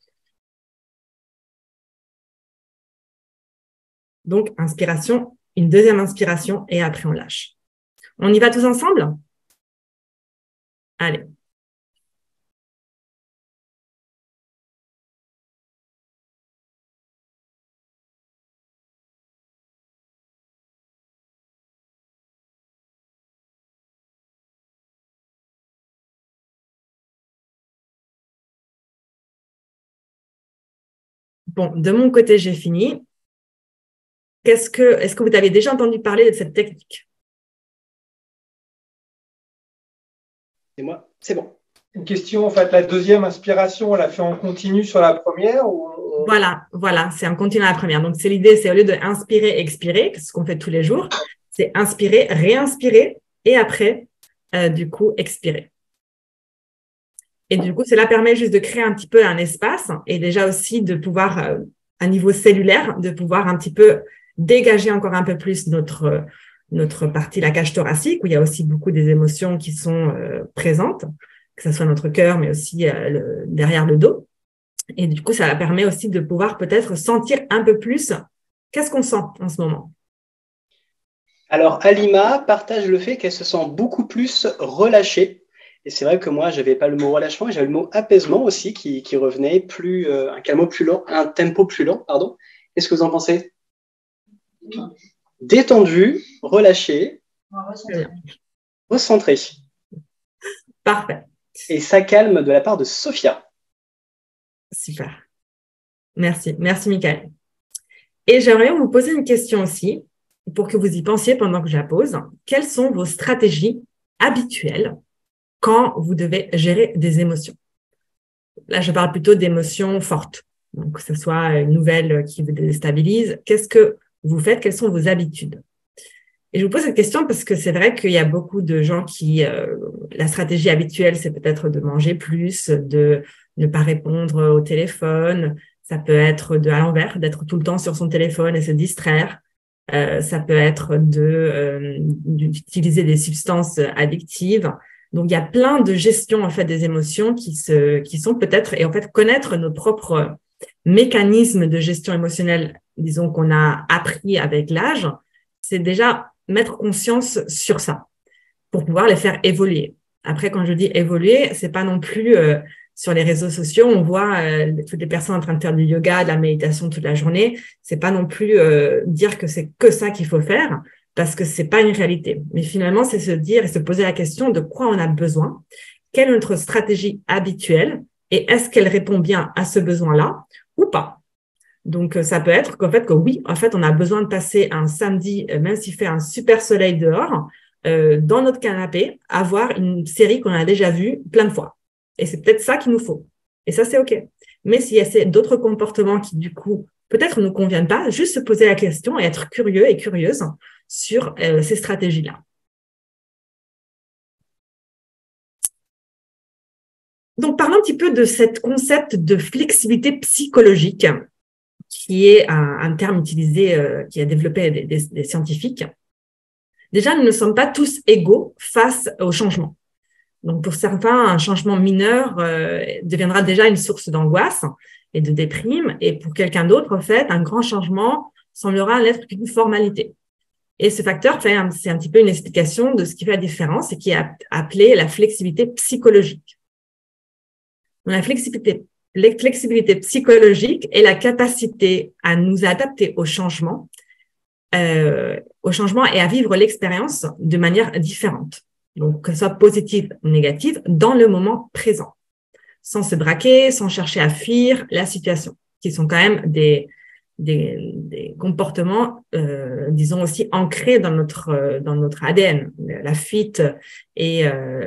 Donc, inspiration, une deuxième inspiration et après, on lâche. On y va tous ensemble? Allez. Bon, de mon côté, j'ai fini. Est-ce que vous avez déjà entendu parler de cette technique? C'est moi, c'est bon. Une question, en fait, la deuxième inspiration, on l'a fait en continu sur la première ou... Voilà, c'est en continu à la première. Donc, l'idée, c'est au lieu de inspirer, expirer, ce qu'on fait tous les jours, c'est inspirer, réinspirer et après, du coup, expirer. Et du coup, cela permet juste de créer un petit peu un espace et déjà aussi de pouvoir, à niveau cellulaire, de pouvoir un petit peu dégager encore un peu plus notre partie, la cage thoracique, où il y a aussi beaucoup des émotions qui sont présentes. que ce soit notre cœur, mais aussi derrière le dos. Et du coup, ça permet aussi de pouvoir peut-être sentir un peu plus qu'est-ce qu'on sent en ce moment. Alors, Halima partage le fait qu'elle se sent beaucoup plus relâchée. Et c'est vrai que moi, je n'avais pas le mot relâchement, j'avais le mot apaisement aussi qui revenait, un tempo plus lent, pardon. Qu'est-ce que vous en pensez? Détendu, relâché, recentré. Parfait. Et ça calme de la part de Sophia. Super. Merci. Merci, Michael. Et j'aimerais vous poser une question aussi, pour que vous y pensiez pendant que je la pose. Quelles sont vos stratégies habituelles quand vous devez gérer des émotions? Là, je parle plutôt d'émotions fortes. Donc, que ce soit une nouvelle qui vous déstabilise. Qu'est-ce que vous faites? Quelles sont vos habitudes? Et je vous pose cette question parce que c'est vrai qu'il y a beaucoup de gens qui, la stratégie habituelle, c'est peut-être de manger plus, de ne pas répondre au téléphone. Ça peut être à l'envers, d'être tout le temps sur son téléphone et se distraire. Ça peut être d'utiliser des substances addictives. Donc, il y a plein de gestion, en fait, des émotions qui sont peut-être, et en fait, connaître nos propres mécanismes de gestion émotionnelle, disons, qu'on a appris avec l'âge, c'est déjà mettre conscience sur ça pour pouvoir les faire évoluer. Après, quand je dis évoluer, c'est pas non plus sur les réseaux sociaux, on voit toutes les personnes en train de faire du yoga, de la méditation toute la journée. C'est pas non plus dire que c'est que ça qu'il faut faire, parce que c'est pas une réalité. Mais finalement, c'est se dire et se poser la question de quoi on a besoin, quelle est notre stratégie habituelle et est-ce qu'elle répond bien à ce besoin-là ou pas. Donc, ça peut être qu'en fait, oui, en fait, on a besoin de passer un samedi, même s'il fait un super soleil dehors, dans notre canapé, à voir une série qu'on a déjà vue plein de fois. Et c'est peut-être ça qu'il nous faut. Et ça, c'est OK. Mais s'il y a d'autres comportements qui, du coup, peut-être ne nous conviennent pas, juste se poser la question et être curieux et curieuse sur ces stratégies-là. Donc, parlons un petit peu de cet concept de flexibilité psychologique, qui est un terme utilisé, qui a développé des scientifiques. Déjà, nous ne sommes pas tous égaux face au changement. Donc, pour certains, un changement mineur deviendra déjà une source d'angoisse et de déprime. Et pour quelqu'un d'autre, en fait, un grand changement semblera n'être qu'une formalité. Et ce facteur, c'est un petit peu une explication de ce qui fait la différence et qui est appelé la flexibilité psychologique. Donc, la flexibilité psychologique est la capacité à nous adapter au changement et à vivre l'expérience de manière différente. Donc, que ce soit positive ou négative, dans le moment présent, sans se braquer, sans chercher à fuir la situation, qui sont quand même des comportements, disons aussi ancrés dans notre ADN. La fuite et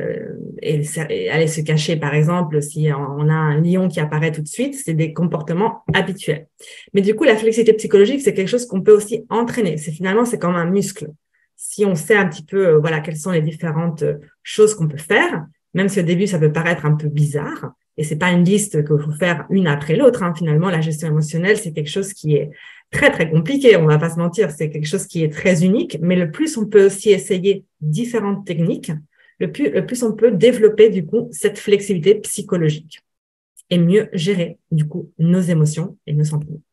aller se cacher, par exemple, si on a un lion qui apparaît tout de suite, c'est des comportements habituels. Mais du coup, la flexibilité psychologique, c'est quelque chose qu'on peut aussi entraîner. C'est comme un muscle. Si on sait un petit peu, voilà, quelles sont les différentes choses qu'on peut faire, même si au début, ça peut paraître un peu bizarre, et c'est pas une liste qu'il faut faire une après l'autre, hein. Finalement, la gestion émotionnelle, c'est quelque chose qui est très, très compliqué. On va pas se mentir. C'est quelque chose qui est très unique, mais le plus on peut aussi essayer différentes techniques, le plus on peut développer, du coup, cette flexibilité psychologique et mieux gérer, du coup, nos émotions et nos sentiments.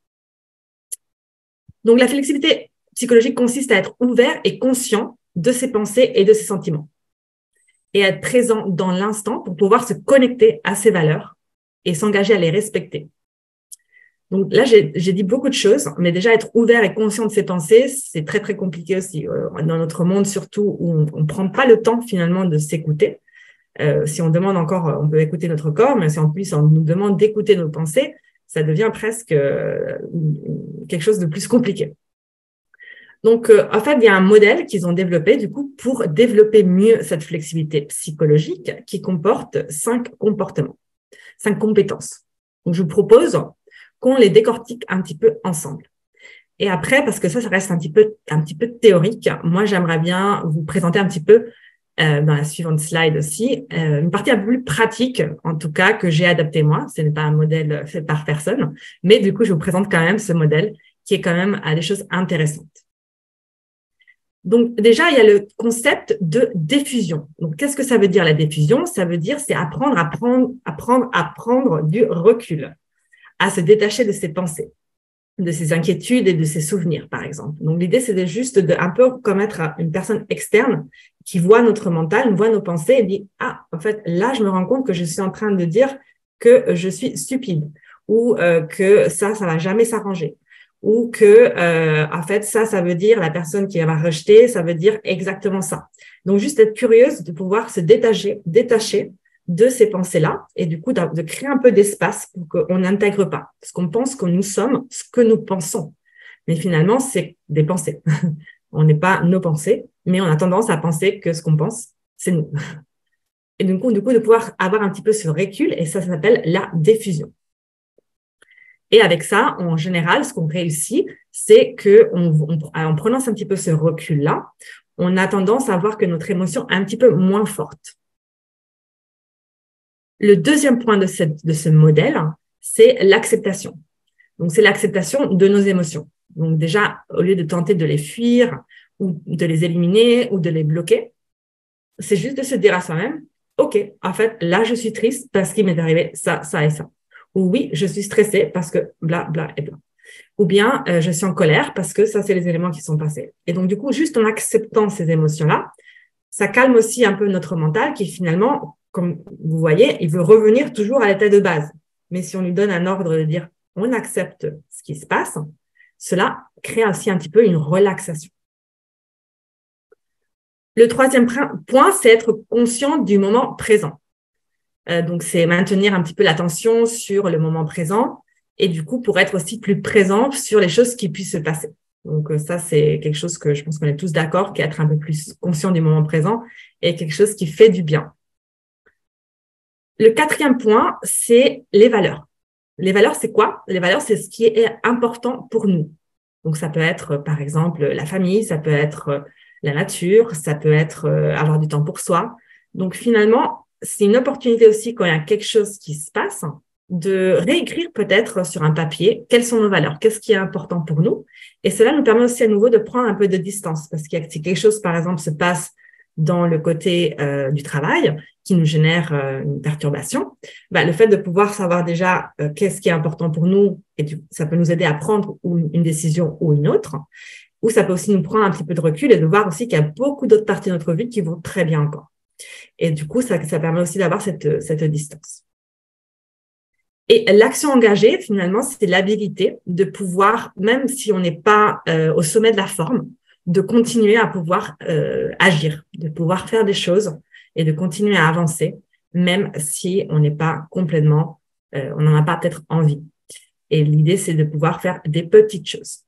Donc, la flexibilité psychologique consiste à être ouvert et conscient de ses pensées et de ses sentiments, et être présent dans l'instant pour pouvoir se connecter à ses valeurs et s'engager à les respecter. Donc là, j'ai dit beaucoup de choses, mais déjà être ouvert et conscient de ses pensées, c'est très, très compliqué aussi dans notre monde, surtout où on ne prend pas le temps finalement de s'écouter. Si on demande encore, on peut écouter notre corps, mais si en plus on nous demande d'écouter nos pensées, ça devient presque quelque chose de plus compliqué. Donc, en fait, il y a un modèle qu'ils ont développé, du coup, pour développer mieux cette flexibilité psychologique qui comporte 5 comportements, 5 compétences. Donc, je vous propose qu'on les décortique un petit peu ensemble. Et après, parce que ça reste un petit peu théorique, moi, j'aimerais bien vous présenter un petit peu, dans la suivante slide aussi, une partie un peu plus pratique, en tout cas, que j'ai adapté moi. Ce n'est pas un modèle fait par personne, mais du coup, je vous présente quand même ce modèle qui est quand même à des choses intéressantes. Donc, déjà, il y a le concept de diffusion. Donc, qu'est-ce que ça veut dire la diffusion? Ça veut dire, c'est apprendre à prendre du recul, à se détacher de ses pensées, de ses inquiétudes et de ses souvenirs, par exemple. Donc, l'idée, c'est juste un peu comme être une personne externe qui voit notre mental, voit nos pensées et dit, ah, en fait, là, je me rends compte que je suis en train de dire que je suis stupide ou que ça va jamais s'arranger. Ou que, en fait, ça veut dire la personne qui va rejeter, ça veut dire exactement ça. Donc, juste être curieuse de pouvoir se détacher de ces pensées-là et du coup, de créer un peu d'espace pour qu'on n'intègre pas. Parce qu'on pense que nous sommes ce que nous pensons. Mais finalement, c'est des pensées. On n'est pas nos pensées, mais on a tendance à penser que ce qu'on pense, c'est nous. Et du coup, de pouvoir avoir un petit peu ce recul, et ça s'appelle la diffusion. Et avec ça, en général, ce qu'on réussit, c'est que en prenant un petit peu ce recul-là, on a tendance à voir que notre émotion est un petit peu moins forte. Le deuxième point de ce modèle, c'est l'acceptation. Donc, c'est l'acceptation de nos émotions. Donc, déjà, au lieu de tenter de les fuir ou de les éliminer ou de les bloquer, c'est juste de se dire à soi-même, OK, en fait, là, je suis triste parce qu'il m'est arrivé ça, ça et ça. Ou oui, je suis stressée parce que bla, bla et bla. Ou bien, je suis en colère parce que ça, c'est les éléments qui sont passés. Et donc, du coup, juste en acceptant ces émotions-là, ça calme aussi un peu notre mental qui, finalement, comme vous voyez, il veut revenir toujours à l'état de base. Mais si on lui donne un ordre de dire, on accepte ce qui se passe, cela crée aussi un petit peu une relaxation. Le troisième point, c'est être conscient du moment présent. Donc, c'est maintenir un petit peu l'attention sur le moment présent et du coup, pour être aussi plus présent sur les choses qui puissent se passer. Donc, ça, c'est quelque chose que je pense qu'on est tous d'accord, qu'être un peu plus conscient du moment présent est quelque chose qui fait du bien. Le quatrième point, c'est les valeurs. Les valeurs, c'est quoi? Les valeurs, c'est ce qui est important pour nous. Donc, ça peut être, par exemple, la famille, ça peut être la nature, ça peut être avoir du temps pour soi. Donc, finalement, c'est une opportunité aussi quand il y a quelque chose qui se passe de réécrire peut-être sur un papier quelles sont nos valeurs, qu'est-ce qui est important pour nous. Et cela nous permet aussi à nouveau de prendre un peu de distance parce que si quelque chose, par exemple, se passe dans le côté du travail qui nous génère une perturbation, le fait de pouvoir savoir déjà qu'est-ce qui est important pour nous et ça peut nous aider à prendre une décision ou une autre, ou ça peut aussi nous prendre un petit peu de recul et de voir aussi qu'il y a beaucoup d'autres parties de notre vie qui vont très bien encore. Et du coup, ça permet aussi d'avoir cette distance. Et l'action engagée, finalement, c'est l'habilité de pouvoir, même si on n'est pas au sommet de la forme, de continuer à pouvoir agir, de pouvoir faire des choses et de continuer à avancer, même si on n'est pas complètement, on n'en a pas peut-être envie. Et l'idée, c'est de pouvoir faire des petites choses.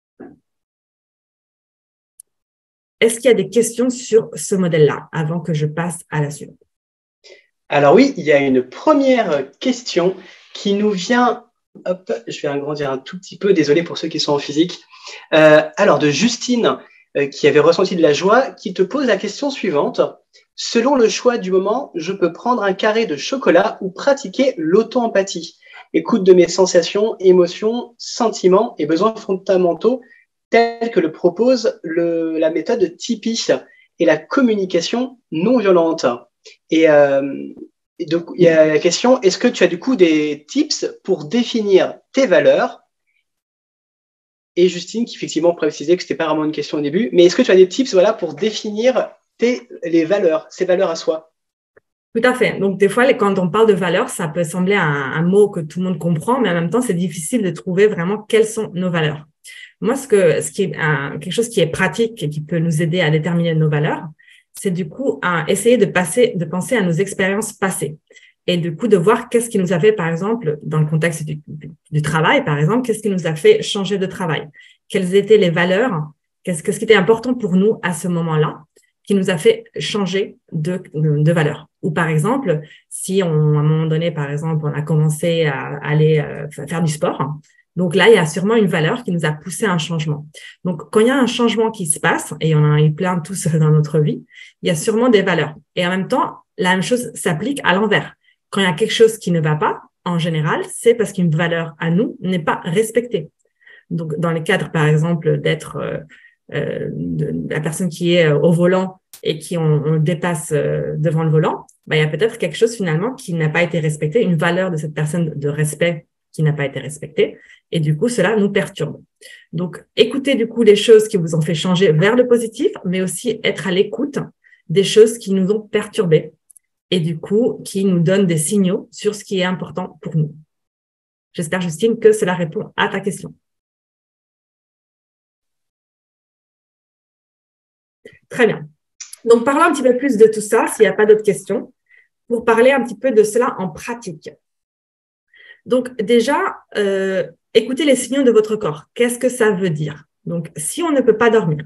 Est-ce qu'il y a des questions sur ce modèle-là avant que je passe à la suite? Alors oui, il y a une première question qui nous vient, hop, je vais agrandir un tout petit peu, désolé pour ceux qui sont en physique, alors de Justine, qui avait ressenti de la joie, qui te pose la question suivante. Selon le choix du moment, je peux prendre un carré de chocolat ou pratiquer l'auto-empathie. Écoute de mes sensations, émotions, sentiments et besoins fondamentaux tels que le propose la méthode Tipeee et la communication non violente. Et donc, il y a la question, est-ce que tu as du coup des tips pour définir tes valeurs? Et Justine, qui effectivement précisait que ce n'était pas vraiment une question au début, mais est-ce que tu as des tips pour définir les valeurs, ces valeurs à soi? Tout à fait. Donc, des fois, quand on parle de valeurs, ça peut sembler un mot que tout le monde comprend, mais en même temps, c'est difficile de trouver vraiment quelles sont nos valeurs. Moi, ce qui est quelque chose qui est pratique et qui peut nous aider à déterminer nos valeurs, c'est du coup à essayer de penser à nos expériences passées et du coup de voir qu'est-ce qui nous a fait, par exemple, dans le contexte du travail, par exemple, qu'est-ce qui nous a fait changer de travail, quelles étaient les valeurs, qu'est-ce qui était important pour nous à ce moment-là, qui nous a fait changer de valeur. Ou par exemple, si à un moment donné, par exemple, on a commencé à aller faire du sport, donc là, il y a sûrement une valeur qui nous a poussé à un changement. Donc, quand il y a un changement qui se passe, et on en a eu plein tous dans notre vie, il y a sûrement des valeurs. Et en même temps, la même chose s'applique à l'envers. Quand il y a quelque chose qui ne va pas, en général, c'est parce qu'une valeur à nous n'est pas respectée. Donc, dans les cadres, par exemple, d'être de la personne qui est au volant et qui on dépasse devant le volant, il y a peut-être quelque chose finalement qui n'a pas été respecté, une valeur de cette personne de respect qui n'a pas été respectée. Et du coup, cela nous perturbe. Donc, écoutez du coup les choses qui vous ont fait changer vers le positif, mais aussi être à l'écoute des choses qui nous ont perturbés et du coup, qui nous donnent des signaux sur ce qui est important pour nous. J'espère, Justine, que cela répond à ta question. Très bien. Donc, parlons un petit peu plus de tout ça, s'il n'y a pas d'autres questions, pour parler un petit peu de cela en pratique. Donc, déjà, écoutez les signaux de votre corps. Qu'est-ce que ça veut dire? Donc, si on ne peut pas dormir,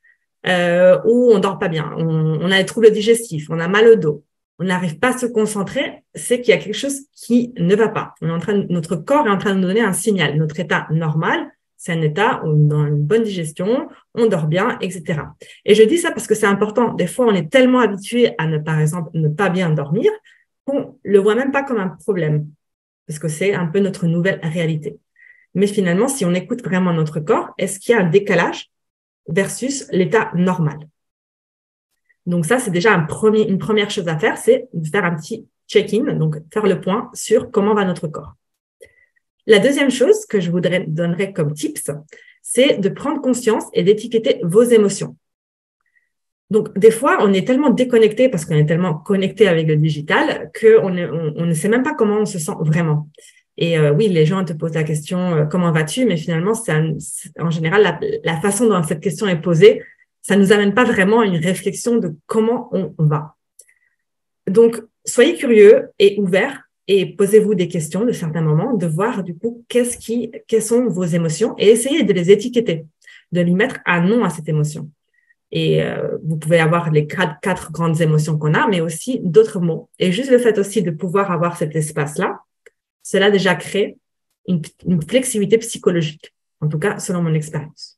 ou on dort pas bien, on a des troubles digestifs, on a mal au dos, on n'arrive pas à se concentrer, c'est qu'il y a quelque chose qui ne va pas. Notre corps est en train de nous donner un signal. Notre état normal, c'est un état où on a une bonne digestion, on dort bien, etc. Et je dis ça parce que c'est important. Des fois, on est tellement habitué à par exemple, ne pas bien dormir qu'on le voit même pas comme un problème, parce que c'est un peu notre nouvelle réalité. Mais finalement, si on écoute vraiment notre corps, est-ce qu'il y a un décalage versus l'état normal? Donc ça, c'est déjà une première chose à faire, c'est de faire un petit check-in, donc faire le point sur comment va notre corps. La deuxième chose que je vous donnerais comme tips, c'est de prendre conscience et d'étiqueter vos émotions. Donc, des fois, on est tellement déconnecté parce qu'on est tellement connecté avec le digital qu'on ne sait même pas comment on se sent vraiment. Et oui, les gens te posent la question comment vas-tu, mais finalement, en général, la façon dont cette question est posée, ça nous amène pas vraiment à une réflexion de comment on va. Donc, soyez curieux et ouverts et posez-vous des questions de certains moments, de voir du coup quelles sont vos émotions et essayez de les étiqueter, de lui mettre un nom à cette émotion. Et vous pouvez avoir les quatre grandes émotions qu'on a, mais aussi d'autres mots. Et juste le fait aussi de pouvoir avoir cet espace-là, cela déjà crée une flexibilité psychologique, en tout cas selon mon expérience.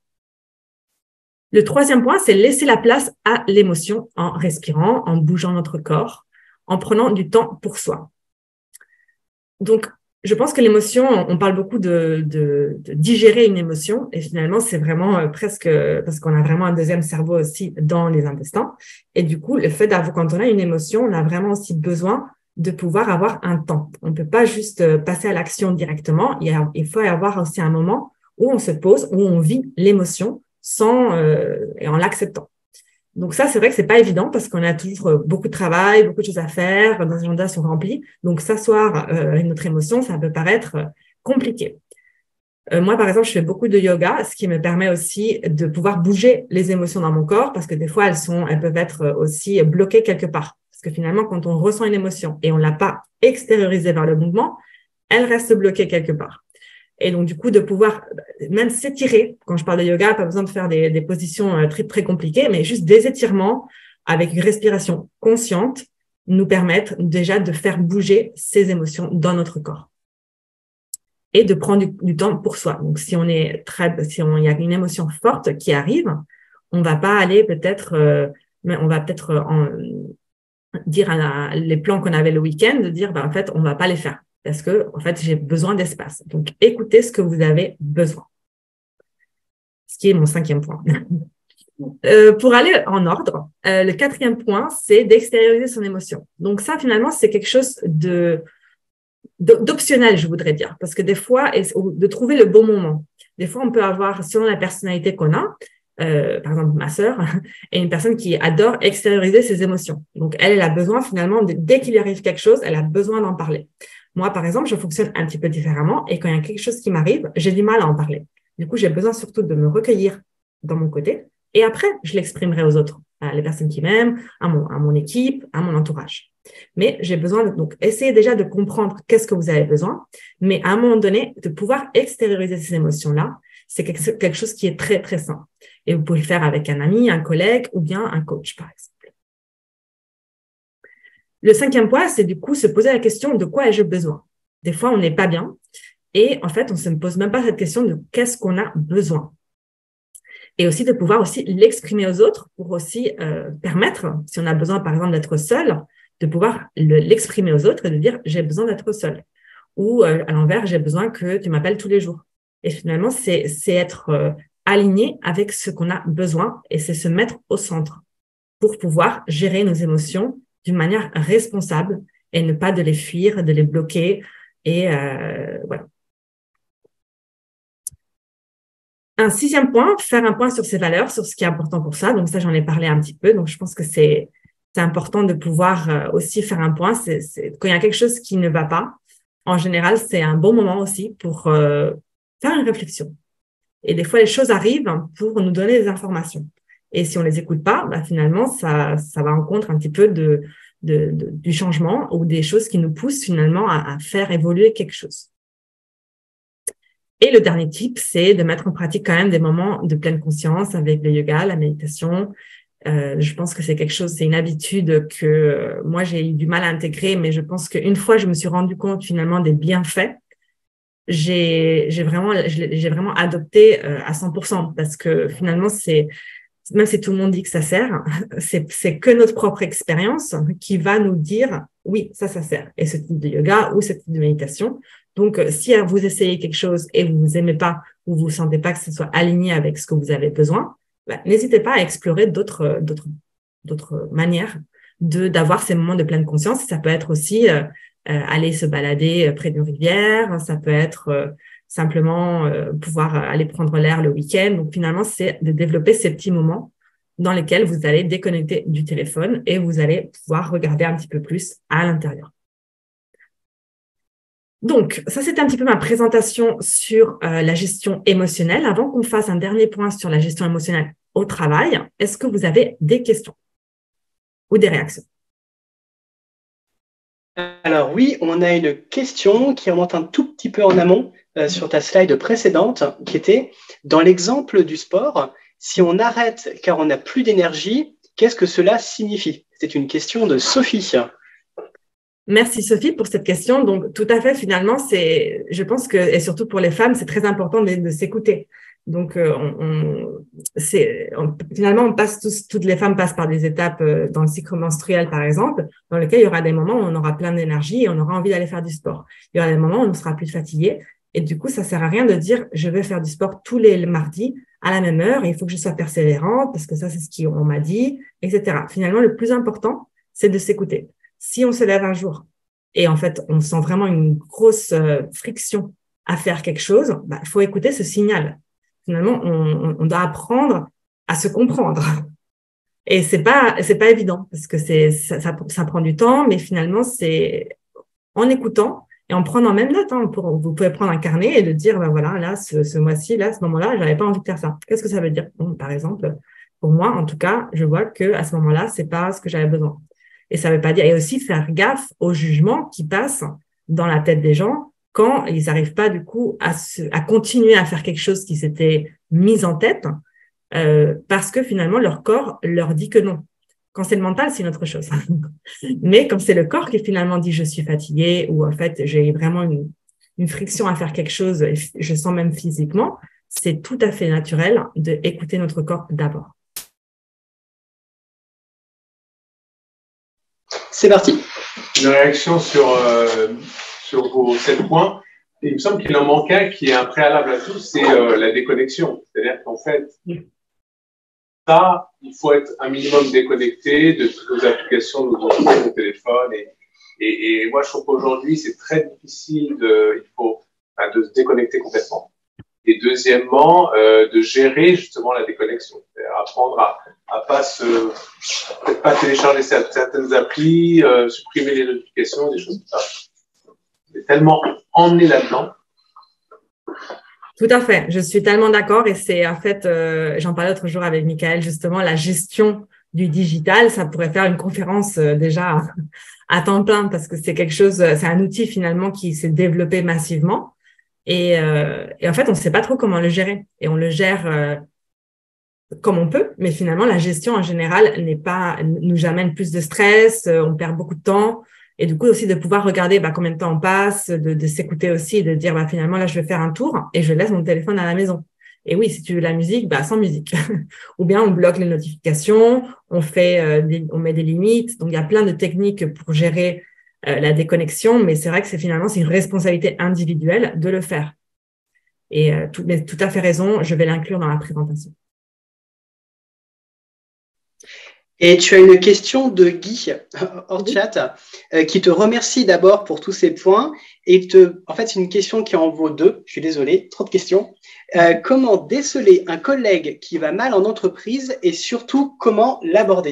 Le troisième point, c'est laisser la place à l'émotion en respirant, en bougeant notre corps, en prenant du temps pour soi. Donc, je pense que l'émotion, on parle beaucoup de digérer une émotion et finalement, c'est vraiment presque parce qu'on a vraiment un deuxième cerveau aussi dans les intestins. Et du coup, le fait d'avoir, quand on a une émotion, on a vraiment aussi besoin de pouvoir avoir un temps. On ne peut pas juste passer à l'action directement. Il faut y avoir aussi un moment où on se pose, où on vit l'émotion et en l'acceptant. Donc ça, c'est vrai que c'est pas évident parce qu'on a toujours beaucoup de travail, beaucoup de choses à faire, nos agendas sont remplis. Donc s'asseoir avec notre émotion, ça peut paraître compliqué. Moi, par exemple, je fais beaucoup de yoga, ce qui me permet aussi de pouvoir bouger les émotions dans mon corps parce que des fois, elles peuvent être aussi bloquées quelque part. Parce que finalement, quand on ressent une émotion et on l'a pas extériorisée vers le mouvement, elle reste bloquée quelque part. Et donc, du coup, de pouvoir même s'étirer. Quand je parle de yoga, pas besoin de faire des positions très, très compliquées, mais juste des étirements avec une respiration consciente nous permettent déjà de faire bouger ces émotions dans notre corps. Et de prendre du temps pour soi. Donc, si il y a une émotion forte qui arrive, on va pas aller on va dire les plans qu'on avait le week-end, de dire, en fait, on va pas les faire. Parce que, en fait, j'ai besoin d'espace. Donc, écoutez ce que vous avez besoin. Ce qui est mon 5e point. Pour aller en ordre, le 4e point, c'est d'extérioriser son émotion. Donc, ça, finalement, c'est quelque chose d'optionnel, je voudrais dire. Parce que des fois, de trouver le bon moment. Des fois, on peut avoir, selon la personnalité qu'on a, par exemple, ma sœur est une personne qui adore extérioriser ses émotions. Donc, elle a besoin, finalement, dès qu'il lui arrive quelque chose, elle a besoin d'en parler. Moi, par exemple, je fonctionne un petit peu différemment et quand il y a quelque chose qui m'arrive, j'ai du mal à en parler. Du coup, j'ai besoin surtout de me recueillir dans mon côté et après, je l'exprimerai aux autres, à les personnes qui m'aiment, à mon équipe, à mon entourage. Mais j'ai besoin donc essayer déjà de comprendre qu'est-ce que vous avez besoin, mais à un moment donné, de pouvoir extérioriser ces émotions-là, c'est quelque chose qui est très, très sain. Et vous pouvez le faire avec un ami, un collègue ou bien un coach, par exemple. Le 5e point, c'est du coup se poser la question de quoi ai-je besoin. Des fois, on n'est pas bien et en fait, on ne se pose même pas cette question de qu'est-ce qu'on a besoin. Et aussi de pouvoir aussi l'exprimer aux autres pour aussi permettre, si on a besoin par exemple d'être seul, de pouvoir l'exprimer aux autres et de dire j'ai besoin d'être seul. Ou à l'envers, j'ai besoin que tu m'appelles tous les jours. Et finalement, c'est être aligné avec ce qu'on a besoin et c'est se mettre au centre pour pouvoir gérer nos émotions d'une manière responsable et ne pas de les fuir, de les bloquer. Et voilà. Un 6e point, faire un point sur ses valeurs, sur ce qui est important pour ça. Donc ça, j'en ai parlé un petit peu. Donc je pense que c'est important de pouvoir aussi faire un point. Quand il y a quelque chose qui ne va pas, en général, c'est un bon moment aussi pour faire une réflexion. Et des fois, les choses arrivent pour nous donner des informations. Et si on les écoute pas, bah, finalement, ça va en contre un petit peu du changement ou des choses qui nous poussent finalement à faire évoluer quelque chose. Et le dernier tip, c'est de mettre en pratique quand même des moments de pleine conscience avec le yoga, la méditation. Je pense que c'est quelque chose, c'est une habitude que moi, j'ai eu du mal à intégrer, mais je pense qu'une fois, je me suis rendu compte finalement des bienfaits, j'ai vraiment adopté à 100% parce que finalement, même si tout le monde dit que ça sert, c'est que notre propre expérience qui va nous dire oui, ça sert. Et ce type de yoga ou ce type de méditation. Donc, si vous essayez quelque chose et vous ne aimez pas ou vous ne sentez pas que ce soit aligné avec ce que vous avez besoin, bah, n'hésitez pas à explorer d'autres manières d'avoir ces moments de pleine conscience. Ça peut être aussi aller se balader près d'une rivière, ça peut être simplement pouvoir aller prendre l'air le week-end. Donc, finalement, c'est de développer ces petits moments dans lesquels vous allez déconnecter du téléphone et vous allez pouvoir regarder un petit peu plus à l'intérieur. Donc, ça, c'était un petit peu ma présentation sur la gestion émotionnelle. Avant qu'on fasse un dernier point sur la gestion émotionnelle au travail, est-ce que vous avez des questions ou des réactions? Alors oui, on a une question qui remonte un tout petit peu en amont sur ta slide précédente, qui était, dans l'exemple du sport, si on arrête car on n'a plus d'énergie, qu'est-ce que cela signifie? C'est une question de Sophie. Merci Sophie pour cette question. Donc, tout à fait, finalement, je pense que, et surtout pour les femmes, c'est très important de s'écouter. Donc, finalement, toutes les femmes passent par des étapes dans le cycle menstruel, par exemple, dans lesquelles il y aura des moments où on aura plein d'énergie et on aura envie d'aller faire du sport. Il y aura des moments où on ne sera plus fatigué. Et du coup, ça sert à rien de dire, je vais faire du sport tous les mardis à la même heure et il faut que je sois persévérante parce que ça, c'est qu'on m'a dit, etc. Finalement, le plus important, c'est de s'écouter. Si on se lève un jour et en fait, on sent vraiment une grosse friction à faire quelque chose, bah, il faut écouter ce signal. Finalement, on doit apprendre à se comprendre. Et c'est pas évident parce que ça prend du temps, mais finalement, c'est en écoutant et en prenant même note. Vous pouvez prendre un carnet et de dire, ben voilà, là, ce mois-ci, là, à ce moment-là, j'avais pas envie de faire ça. Qu'est-ce que ça veut dire? Bon, par exemple, pour moi, en tout cas, je vois que à ce moment-là, c'est pas ce que j'avais besoin. Et ça veut pas dire, et aussi faire gaffe aux jugements qui passent dans la tête des gens quand ils n'arrivent pas du coup à continuer à faire quelque chose qui s'était mis en tête parce que finalement leur corps leur dit que non. Quand c'est le mental, c'est une autre chose. Mais comme c'est le corps qui finalement dit je suis fatigué ou en fait j'ai vraiment une friction à faire quelque chose, et je sens même physiquement, c'est tout à fait naturel d'écouter notre corps d'abord. C'est parti. Une réaction sur vos 7 points. Et il me semble qu'il en manque un qui est un préalable à tout, c'est la déconnexion. C'est-à-dire qu'en fait, ça, il faut être un minimum déconnecté de toutes nos applications, de nos téléphones. Et moi, je trouve qu'aujourd'hui, c'est très difficile de se déconnecter complètement. Et deuxièmement, de gérer justement la déconnexion. Apprendre à peut-être pas télécharger certaines applis, supprimer les notifications, des choses comme ça. C'est tellement emmené là-dedans. Tout à fait. Je suis tellement d'accord. Et c'est en fait, j'en parlais l'autre jour avec Michael, justement, la gestion du digital. Ça pourrait faire une conférence déjà à temps plein parce que c'est quelque chose, c'est un outil finalement qui s'est développé massivement. Et en fait, on ne sait pas trop comment le gérer. Et on le gère comme on peut, mais finalement, la gestion en général nous amène plus de stress, on perd beaucoup de temps. Et du coup, aussi de pouvoir regarder combien de temps on passe, de s'écouter aussi, de dire finalement, là, je vais faire un tour et je laisse mon téléphone à la maison. Et oui, si tu veux la musique, sans musique. Ou bien on bloque les notifications, on met des limites. Donc, il y a plein de techniques pour gérer la déconnexion, mais c'est vrai que c'est une responsabilité individuelle de le faire. Et tout à fait raison, je vais l'inclure dans la présentation. Et tu as une question de Guy hors chat qui te remercie d'abord pour tous ces points. En fait, c'est une question qui en vaut deux. Je suis désolé, trop de questions. Comment déceler un collègue qui va mal en entreprise et surtout comment l'aborder?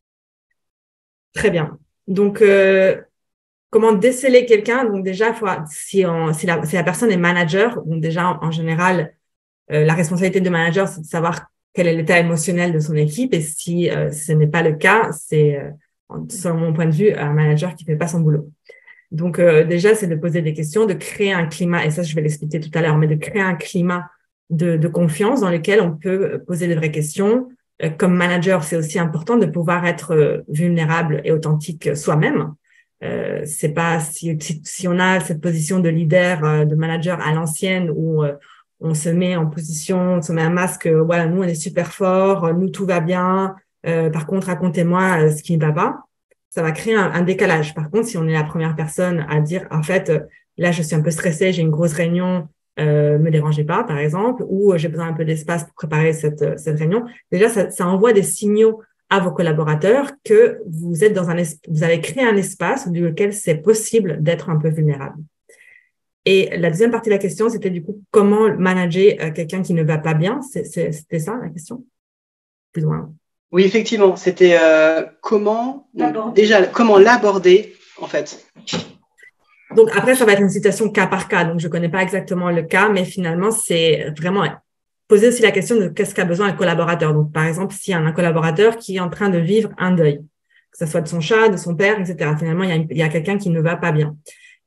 Très bien. Donc, comment déceler quelqu'un? Donc déjà, si la personne est manager, donc déjà en général, la responsabilité de manager, c'est de savoir quel est l'état émotionnel de son équipe. Et si ce n'est pas le cas, c'est, selon mon point de vue, un manager qui fait pas son boulot. Donc, déjà, c'est de poser des questions, de créer un climat, et ça, je vais l'expliquer tout à l'heure, mais de créer un climat de confiance dans lequel on peut poser de vraies questions. Comme manager, c'est aussi important de pouvoir être vulnérable et authentique soi-même. C'est pas si on a cette position de leader, de manager à l'ancienne où on se met en position, on se met un masque, voilà, nous on est super fort, nous tout va bien, par contre racontez-moi ce qui ne va pas, ça va créer un décalage. Par contre, si on est la première personne à dire en fait, là je suis un peu stressée, j'ai une grosse réunion, me dérangez pas par exemple, ou j'ai besoin un peu d'espace pour préparer cette réunion, déjà ça envoie des signaux à vos collaborateurs que vous êtes vous avez créé un espace dans lequel c'est possible d'être un peu vulnérable. Et la deuxième partie de la question, c'était du coup comment manager quelqu'un qui ne va pas bien. C'était ça la question, plus ou moins. Oui, effectivement, c'était comment l'aborder en fait. Donc après, ça va être une situation cas par cas. Donc je connais pas exactement le cas, mais finalement c'est vraiment poser aussi la question de qu'est-ce qu'a besoin un collaborateur. Donc par exemple, s'il y a un collaborateur qui est en train de vivre un deuil, que ce soit de son chat, de son père, etc. Finalement, il y a quelqu'un qui ne va pas bien.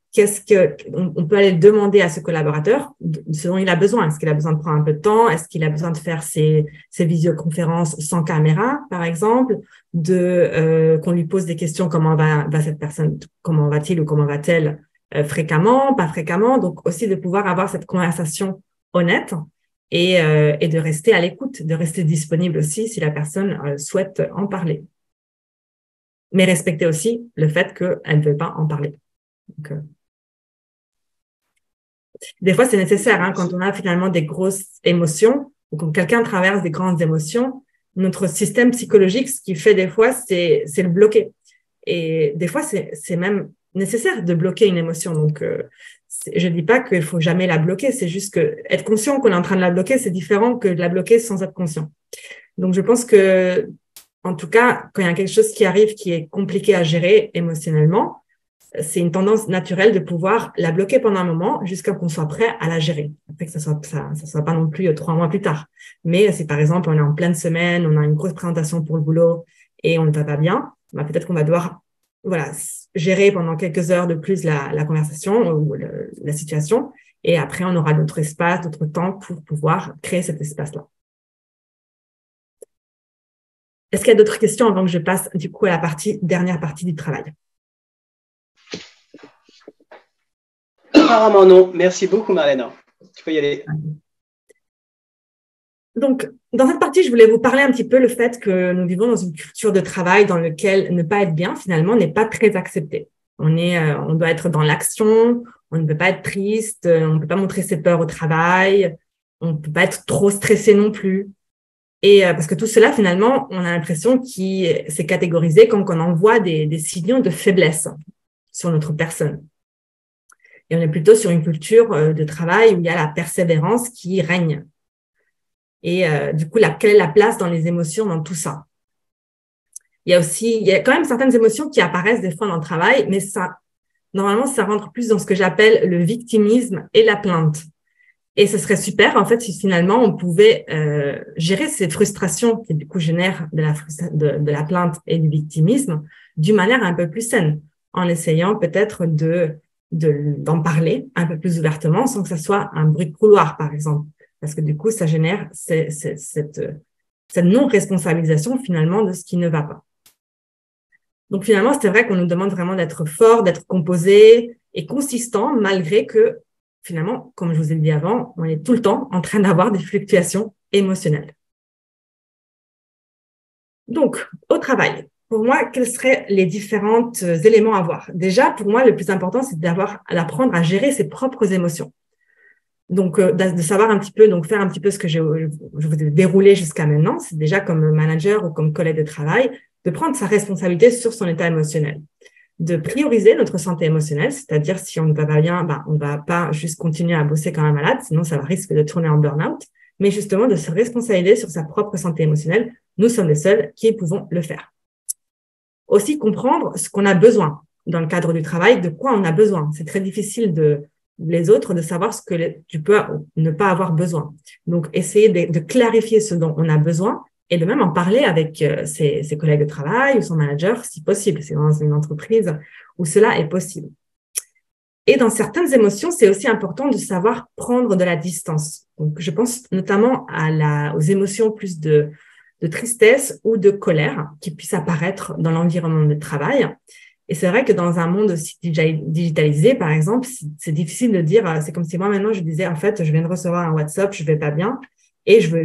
On peut aller demander à ce collaborateur ce dont il a besoin. Est-ce qu'il a besoin de prendre un peu de temps? Est-ce qu'il a besoin de faire ses visioconférences sans caméra, par exemple? Qu'on lui pose des questions, comment va cette personne, comment va-t-il ou comment va-t-elle fréquemment, pas fréquemment? Donc aussi de pouvoir avoir cette conversation honnête et de rester à l'écoute, de rester disponible aussi si la personne souhaite en parler. Mais respecter aussi le fait qu'elle ne veut pas en parler. Donc, des fois, c'est nécessaire quand on a finalement des grosses émotions ou quand quelqu'un traverse des grandes émotions, notre système psychologique, ce qu'il fait des fois, c'est le bloquer. Et des fois, c'est même nécessaire de bloquer une émotion. Donc, je ne dis pas qu'il faut jamais la bloquer, c'est juste que être conscient qu'on est en train de la bloquer, c'est différent que de la bloquer sans être conscient. Donc, je pense que, en tout cas, quand il y a quelque chose qui arrive qui est compliqué à gérer émotionnellement, c'est une tendance naturelle de pouvoir la bloquer pendant un moment jusqu'à qu'on soit prêt à la gérer. Après que ça soit pas non plus 3 mois plus tard. Mais si par exemple, on est en pleine semaine, on a une grosse présentation pour le boulot et on ne va pas bien, bah, peut-être qu'on va devoir, gérer pendant quelques heures de plus la conversation ou la situation. Et après, on aura d'autres espaces, d'autres temps pour pouvoir créer cet espace-là. Est-ce qu'il y a d'autres questions avant que je passe du coup à la dernière partie du travail? Apparemment non. Merci beaucoup, Marlène. Tu peux y aller. Donc, dans cette partie, je voulais vous parler un petit peu le fait que nous vivons dans une culture de travail dans laquelle ne pas être bien, finalement, n'est pas très accepté. On doit être dans l'action, on ne peut pas être triste, on ne peut pas montrer ses peurs au travail, on ne peut pas être trop stressé non plus. Et parce que tout cela, finalement, on a l'impression qu'il s'est catégorisé comme qu'on envoie des signaux de faiblesse sur notre personne. Et on est plutôt sur une culture de travail où il y a la persévérance qui règne. Et du coup, quelle est la place dans les émotions dans tout ça? Il y a quand même certaines émotions qui apparaissent des fois dans le travail, mais normalement, ça rentre plus dans ce que j'appelle le victimisme et la plainte. Et ce serait super, en fait, si finalement, on pouvait gérer ces frustrations qui, du coup, génèrent de la plainte et du victimisme d'une manière un peu plus saine, en essayant peut-être d'en parler un peu plus ouvertement sans que ça soit un bruit de couloir, par exemple. Parce que du coup, ça génère cette non-responsabilisation finalement de ce qui ne va pas. Donc finalement, c'est vrai qu'on nous demande vraiment d'être fort, d'être composé et consistant, malgré que finalement, comme je vous ai dit avant, on est tout le temps en train d'avoir des fluctuations émotionnelles. Donc, au travail, pour moi, quels seraient les différents éléments à voir? Déjà, pour moi, le plus important, c'est d'apprendre à gérer ses propres émotions. Donc, de savoir un petit peu, donc faire un petit peu ce que je vous ai déroulé jusqu'à maintenant, c'est déjà comme manager ou comme collègue de travail, de prendre sa responsabilité sur son état émotionnel, de prioriser notre santé émotionnelle, c'est-à-dire si on ne va pas bien, on ne va pas juste continuer à bosser comme un malade, sinon ça va risque de tourner en burn-out, mais justement de se responsabiliser sur sa propre santé émotionnelle. Nous sommes les seuls qui pouvons le faire. Aussi comprendre ce qu'on a besoin dans le cadre du travail, de quoi on a besoin. C'est très difficile les autres de savoir ce que tu peux ne pas avoir besoin. Donc, essayer de clarifier ce dont on a besoin et de même en parler avec ses collègues de travail ou son manager, si possible. C'est dans une entreprise où cela est possible. Et dans certaines émotions, c'est aussi important de savoir prendre de la distance. Donc, je pense notamment aux émotions plus de tristesse ou de colère qui puissent apparaître dans l'environnement de travail. Et c'est vrai que dans un monde aussi digitalisé, par exemple, c'est difficile de dire, c'est comme si moi maintenant je disais, en fait, je viens de recevoir un WhatsApp, je vais pas bien, et mais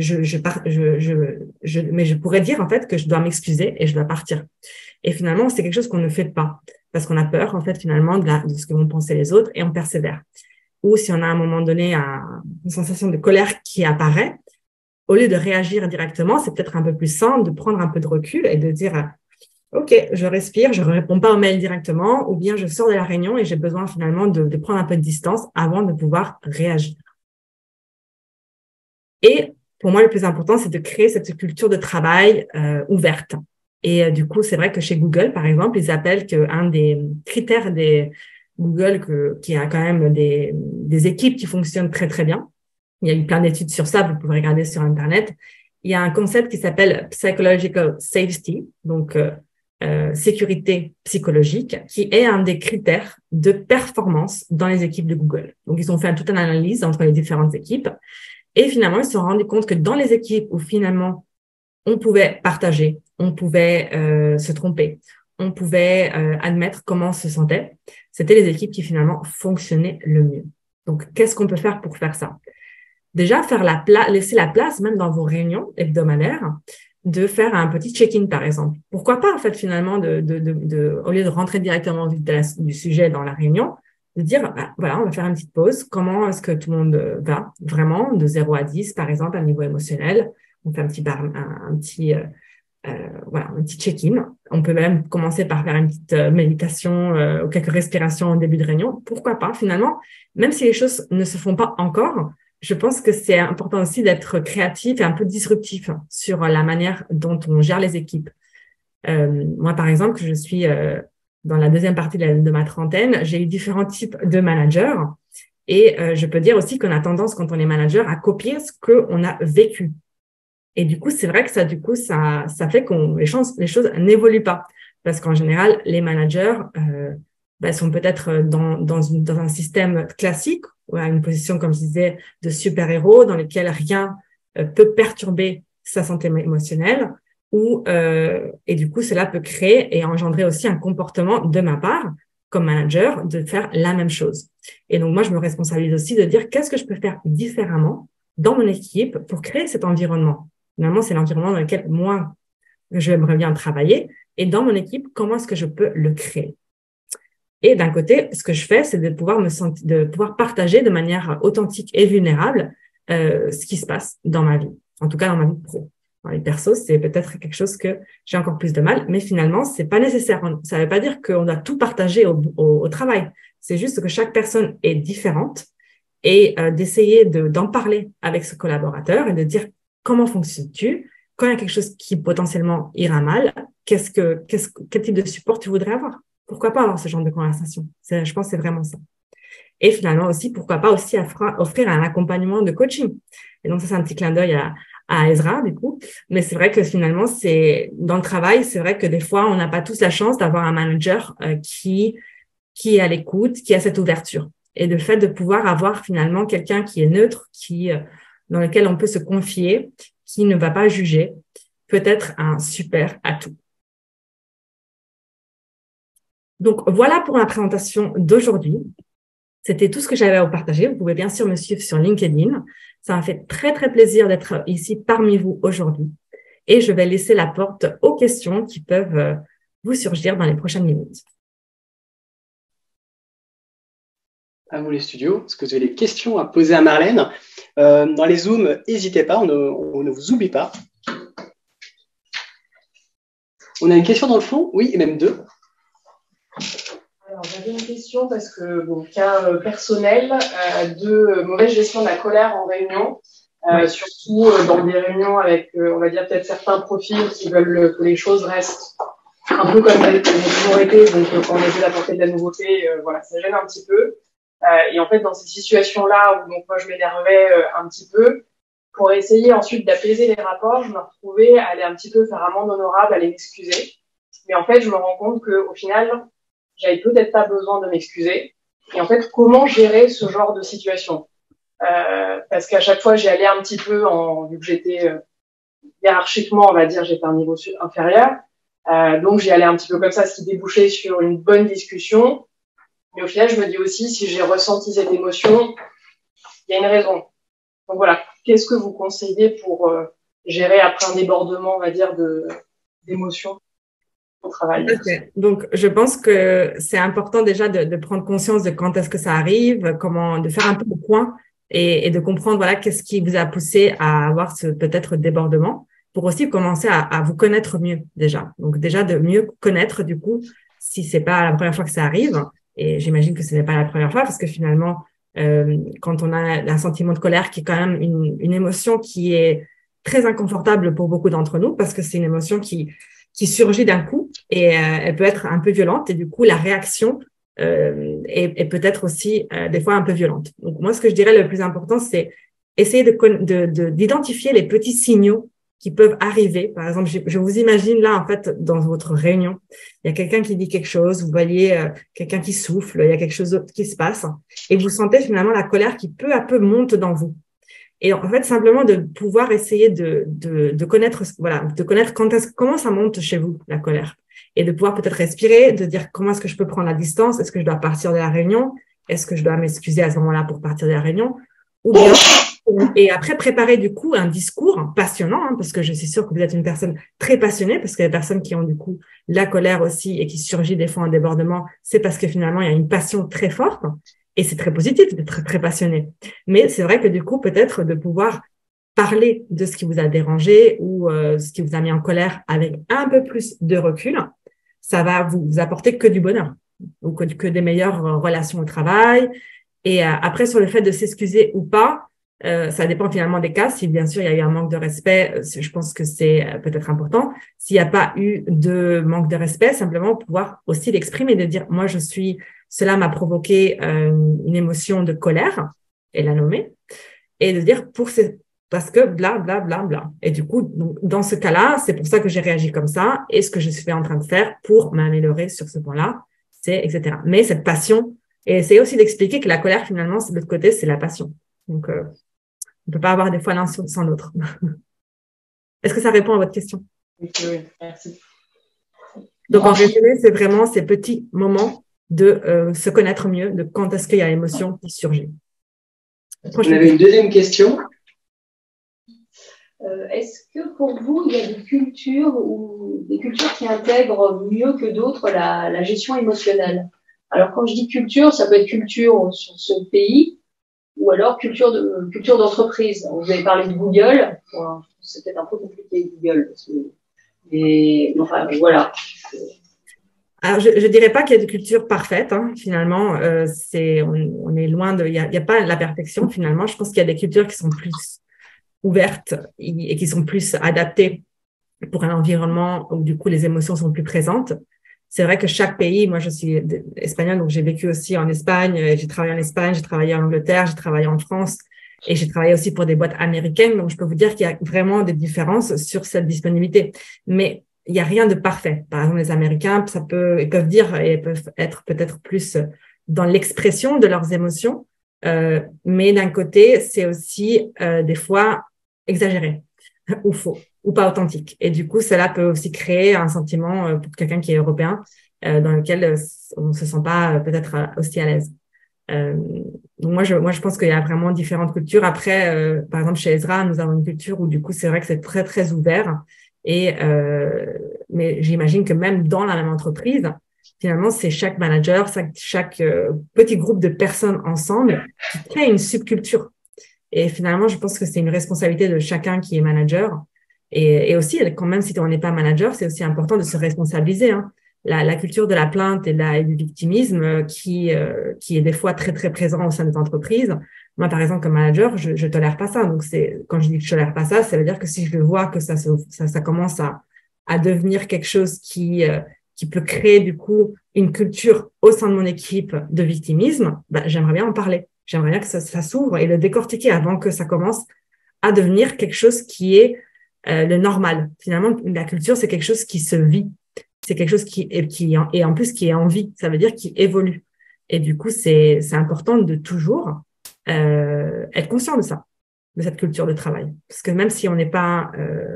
je pourrais dire en fait que je dois m'excuser et je dois partir. Et finalement, c'est quelque chose qu'on ne fait pas parce qu'on a peur en fait finalement de ce que vont penser les autres et on persévère. Ou si on a à un moment donné une sensation de colère qui apparaît, au lieu de réagir directement, c'est peut-être un peu plus simple de prendre un peu de recul et de dire OK, je respire, je ne réponds pas aux mails directement, ou bien je sors de la réunion et j'ai besoin finalement de prendre un peu de distance avant de pouvoir réagir. Et pour moi, le plus important, c'est de créer cette culture de travail ouverte. Et du coup, c'est vrai que chez Google, par exemple, ils appellent qu'un des critères des Google qui a quand même des équipes qui fonctionnent très, très bien. Il y a eu plein d'études sur ça, vous pouvez regarder sur Internet. Il y a un concept qui s'appelle Psychological Safety, donc sécurité psychologique, qui est un des critères de performance dans les équipes de Google. Donc, ils ont fait toute une analyse entre les différentes équipes et finalement, ils se sont rendus compte que dans les équipes où finalement, on pouvait partager, on pouvait se tromper, on pouvait admettre comment on se sentait, c'était les équipes qui finalement fonctionnaient le mieux. Donc, qu'est-ce qu'on peut faire pour faire ça? Déjà, laisser la place, même dans vos réunions hebdomadaires, de faire un petit check-in, par exemple. Pourquoi pas, en fait, finalement, au lieu de rentrer directement du sujet dans la réunion, de dire, voilà, on va faire une petite pause. Comment est-ce que tout le monde va vraiment de 0 à 10, par exemple, à niveau émotionnel? On fait un petit check-in. On peut même commencer par faire une petite méditation ou quelques respirations au début de réunion. Pourquoi pas, finalement, même si les choses ne se font pas encore, je pense que c'est important aussi d'être créatif et un peu disruptif sur la manière dont on gère les équipes. Moi, par exemple, je suis dans la deuxième partie de ma trentaine, j'ai eu différents types de managers et je peux dire aussi qu'on a tendance, quand on est manager, à copier ce qu'on a vécu. Et du coup, c'est vrai que ça fait que les choses n'évoluent pas. Parce qu'en général, les managers sont peut-être dans un système classique, ou à une position, comme je disais, de super-héros, dans lequel rien peut perturber sa santé émotionnelle, et du coup, cela peut créer et engendrer aussi un comportement de ma part, comme manager, de faire la même chose. Et donc, moi, je me responsabilise aussi de dire qu'est-ce que je peux faire différemment dans mon équipe pour créer cet environnement. Finalement, c'est l'environnement dans lequel moi, j'aimerais bien travailler. Et dans mon équipe, comment est-ce que je peux le créer? Et d'un côté, ce que je fais, c'est de pouvoir partager de manière authentique et vulnérable ce qui se passe dans ma vie. En tout cas, dans ma vie pro. Dans les persos, c'est peut-être quelque chose que j'ai encore plus de mal, mais finalement, c'est pas nécessaire. Ça ne veut pas dire qu'on doit tout partager au travail. C'est juste que chaque personne est différente et d'essayer d'en parler avec ce collaborateur et de dire comment fonctionnes-tu? Quand il y a quelque chose qui potentiellement ira mal, quel type de support tu voudrais avoir? Pourquoi pas avoir ce genre de conversation? Je pense que c'est vraiment ça. Et finalement aussi, pourquoi pas aussi offrir un accompagnement de coaching. Et donc ça, c'est un petit clin d'œil à Ezra, du coup. Mais c'est vrai que finalement, dans le travail, c'est vrai que des fois, on n'a pas tous la chance d'avoir un manager qui est à l'écoute, qui a cette ouverture. Et le fait de pouvoir avoir finalement quelqu'un qui est neutre, dans lequel on peut se confier, qui ne va pas juger, peut être un super atout. Donc, voilà pour la présentation d'aujourd'hui. C'était tout ce que j'avais à vous partager. Vous pouvez bien sûr me suivre sur LinkedIn. Ça m'a fait très, très plaisir d'être ici parmi vous aujourd'hui. Et je vais laisser la porte aux questions qui peuvent vous surgir dans les prochaines minutes. À vous les studios. Est-ce que vous avez des questions à poser à Marlène? Dans les Zooms, n'hésitez pas, on ne vous oublie pas. On a une question dans le fond? Oui, et même deux. Alors, j'avais une question parce que, bon, cas personnel, de mauvaise gestion de la colère en réunion, surtout dans des réunions avec, on va dire, peut-être certains profils qui veulent que les choses restent un peu comme elles ont toujours été, donc quand on essaie d'apporter de la nouveauté, voilà, ça gêne un petit peu. Et en fait, dans ces situations-là où donc moi je m'énervais un petit peu, pour essayer ensuite d'apaiser les rapports, je me retrouvais à aller un petit peu faire amende honorable, à aller m'excuser. Mais en fait, je me rends compte qu'au final, j'avais peut-être pas besoin de m'excuser. Et en fait, comment gérer ce genre de situation? Parce qu'à chaque fois, j'y allais un petit peu vu que j'étais hiérarchiquement, on va dire, j'étais à un niveau inférieur. Donc, j'y allais un petit peu comme ça, ce qui débouchait sur une bonne discussion. Mais au final, je me dis aussi, si j'ai ressenti cette émotion, il y a une raison. Donc voilà, qu'est-ce que vous conseillez pour gérer après un débordement, on va dire, d'émotions au travail? Okay. Donc, je pense que c'est important déjà de prendre conscience de quand est-ce que ça arrive, de faire un peu le point et de comprendre, voilà, qu'est-ce qui vous a poussé à avoir ce peut-être débordement pour aussi commencer à vous connaître mieux déjà. Donc, déjà de mieux connaître, du coup, si c'est pas la première fois que ça arrive. Et j'imagine que ce n'est pas la première fois parce que finalement, quand on a un sentiment de colère qui est quand même une émotion qui est très inconfortable pour beaucoup d'entre nous parce que c'est une émotion qui surgit d'un coup et elle peut être un peu violente et du coup, la réaction est peut-être aussi des fois un peu violente. Donc, moi, ce que je dirais le plus important, c'est essayer d'identifier les petits signaux qui peuvent arriver. Par exemple, je vous imagine là, en fait, dans votre réunion, il y a quelqu'un qui dit quelque chose, vous voyez quelqu'un qui souffle, il y a quelque chose d'autre qui se passe, et vous sentez finalement la colère qui peu à peu monte dans vous. Et en fait, simplement de pouvoir essayer de connaître, voilà, de connaître comment ça monte chez vous, la colère. Et de pouvoir peut-être respirer, de dire comment est-ce que je peux prendre la distance, est-ce que je dois partir de la réunion, est-ce que je dois m'excuser à ce moment-là pour partir de la réunion, ou bien et après préparer du coup un discours passionnant, parce que je suis sûre que vous êtes une personne très passionnée, parce que les personnes qui ont du coup la colère aussi et qui surgit des fois en débordement, c'est parce que finalement il y a une passion très forte et c'est très positif d'être très, très passionné. Mais c'est vrai que du coup peut-être de pouvoir parler de ce qui vous a dérangé ou ce qui vous a mis en colère avec un peu plus de recul, ça va vous apporter que du bonheur ou que des meilleures relations au travail. Et après sur le fait de s'excuser ou pas, ça dépend finalement des cas. Si bien sûr il y a eu un manque de respect, je pense que c'est peut-être important. S'il n'y a pas eu de manque de respect, simplement pouvoir aussi l'exprimer, de dire moi cela m'a provoqué une émotion de colère et la nommer et de dire parce que bla bla bla bla. Et du coup donc, dans ce cas-là, c'est pour ça que j'ai réagi comme ça et ce que je suis en train de faire pour m'améliorer sur ce point-là, c'est etc. Mais cette passion et essayer aussi d'expliquer que la colère finalement de l'autre côté c'est la passion. Donc on ne peut pas avoir des fois l'un sans l'autre. Est-ce que ça répond à votre question? Oui, merci. Donc, en résumé, c'est vraiment ces petits moments de se connaître mieux, de quand est-ce qu'il y a l'émotion qui surgit. On avait une deuxième question. Est-ce que pour vous, il y a des cultures qui intègrent mieux que d'autres la gestion émotionnelle? Alors, quand je dis culture, ça peut être culture sur ce pays, ou alors culture d'entreprise. Vous avez parlé de Google. Bon, c'est peut-être un peu compliqué Google. Mais enfin, voilà. Alors, je dirais pas qu'il y a de culture parfaite. Finalement, on est loin il y a pas la perfection. Finalement, je pense qu'il y a des cultures qui sont plus ouvertes et qui sont plus adaptées pour un environnement où du coup les émotions sont plus présentes. C'est vrai que chaque pays, moi je suis espagnole, donc j'ai vécu aussi en Espagne, j'ai travaillé en Espagne, j'ai travaillé en Angleterre, j'ai travaillé en France et j'ai travaillé aussi pour des boîtes américaines, donc je peux vous dire qu'il y a vraiment des différences sur cette disponibilité. Mais il n'y a rien de parfait. Par exemple, les Américains, ils peuvent dire et peuvent être peut-être plus dans l'expression de leurs émotions, mais d'un côté, c'est aussi des fois exagéré ou faux ou pas authentique. Et du coup, cela peut aussi créer un sentiment pour quelqu'un qui est européen dans lequel on ne se sent pas peut-être aussi à l'aise. Moi, je pense qu'il y a vraiment différentes cultures. Après, par exemple, chez Ezra, nous avons une culture où du coup, c'est vrai que c'est très, très ouvert. Mais j'imagine que même dans la même entreprise, Finalement, c'est chaque manager, chaque petit groupe de personnes ensemble qui crée une subculture. Et finalement, je pense que c'est une responsabilité de chacun qui est manager. Et aussi, quand même, si on n'est pas manager, c'est aussi important de se responsabiliser, hein. La culture de la plainte et du victimisme qui est des fois très, très présent au sein des entreprises. Moi, par exemple, comme manager, je tolère pas ça. Donc, quand je dis que je tolère pas ça, ça veut dire que si je le vois que ça commence à devenir quelque chose qui peut créer, du coup, une culture au sein de mon équipe de victimisme, bah, j'aimerais bien en parler. J'aimerais bien que ça s'ouvre et le décortiquer avant que ça commence à devenir quelque chose qui est le normal. Finalement, la culture, c'est quelque chose qui se vit. C'est quelque chose et en plus qui est en vie. Ça veut dire qui évolue. Et du coup, c'est important de toujours être conscient de ça, de cette culture de travail. Parce que même si on n'est pas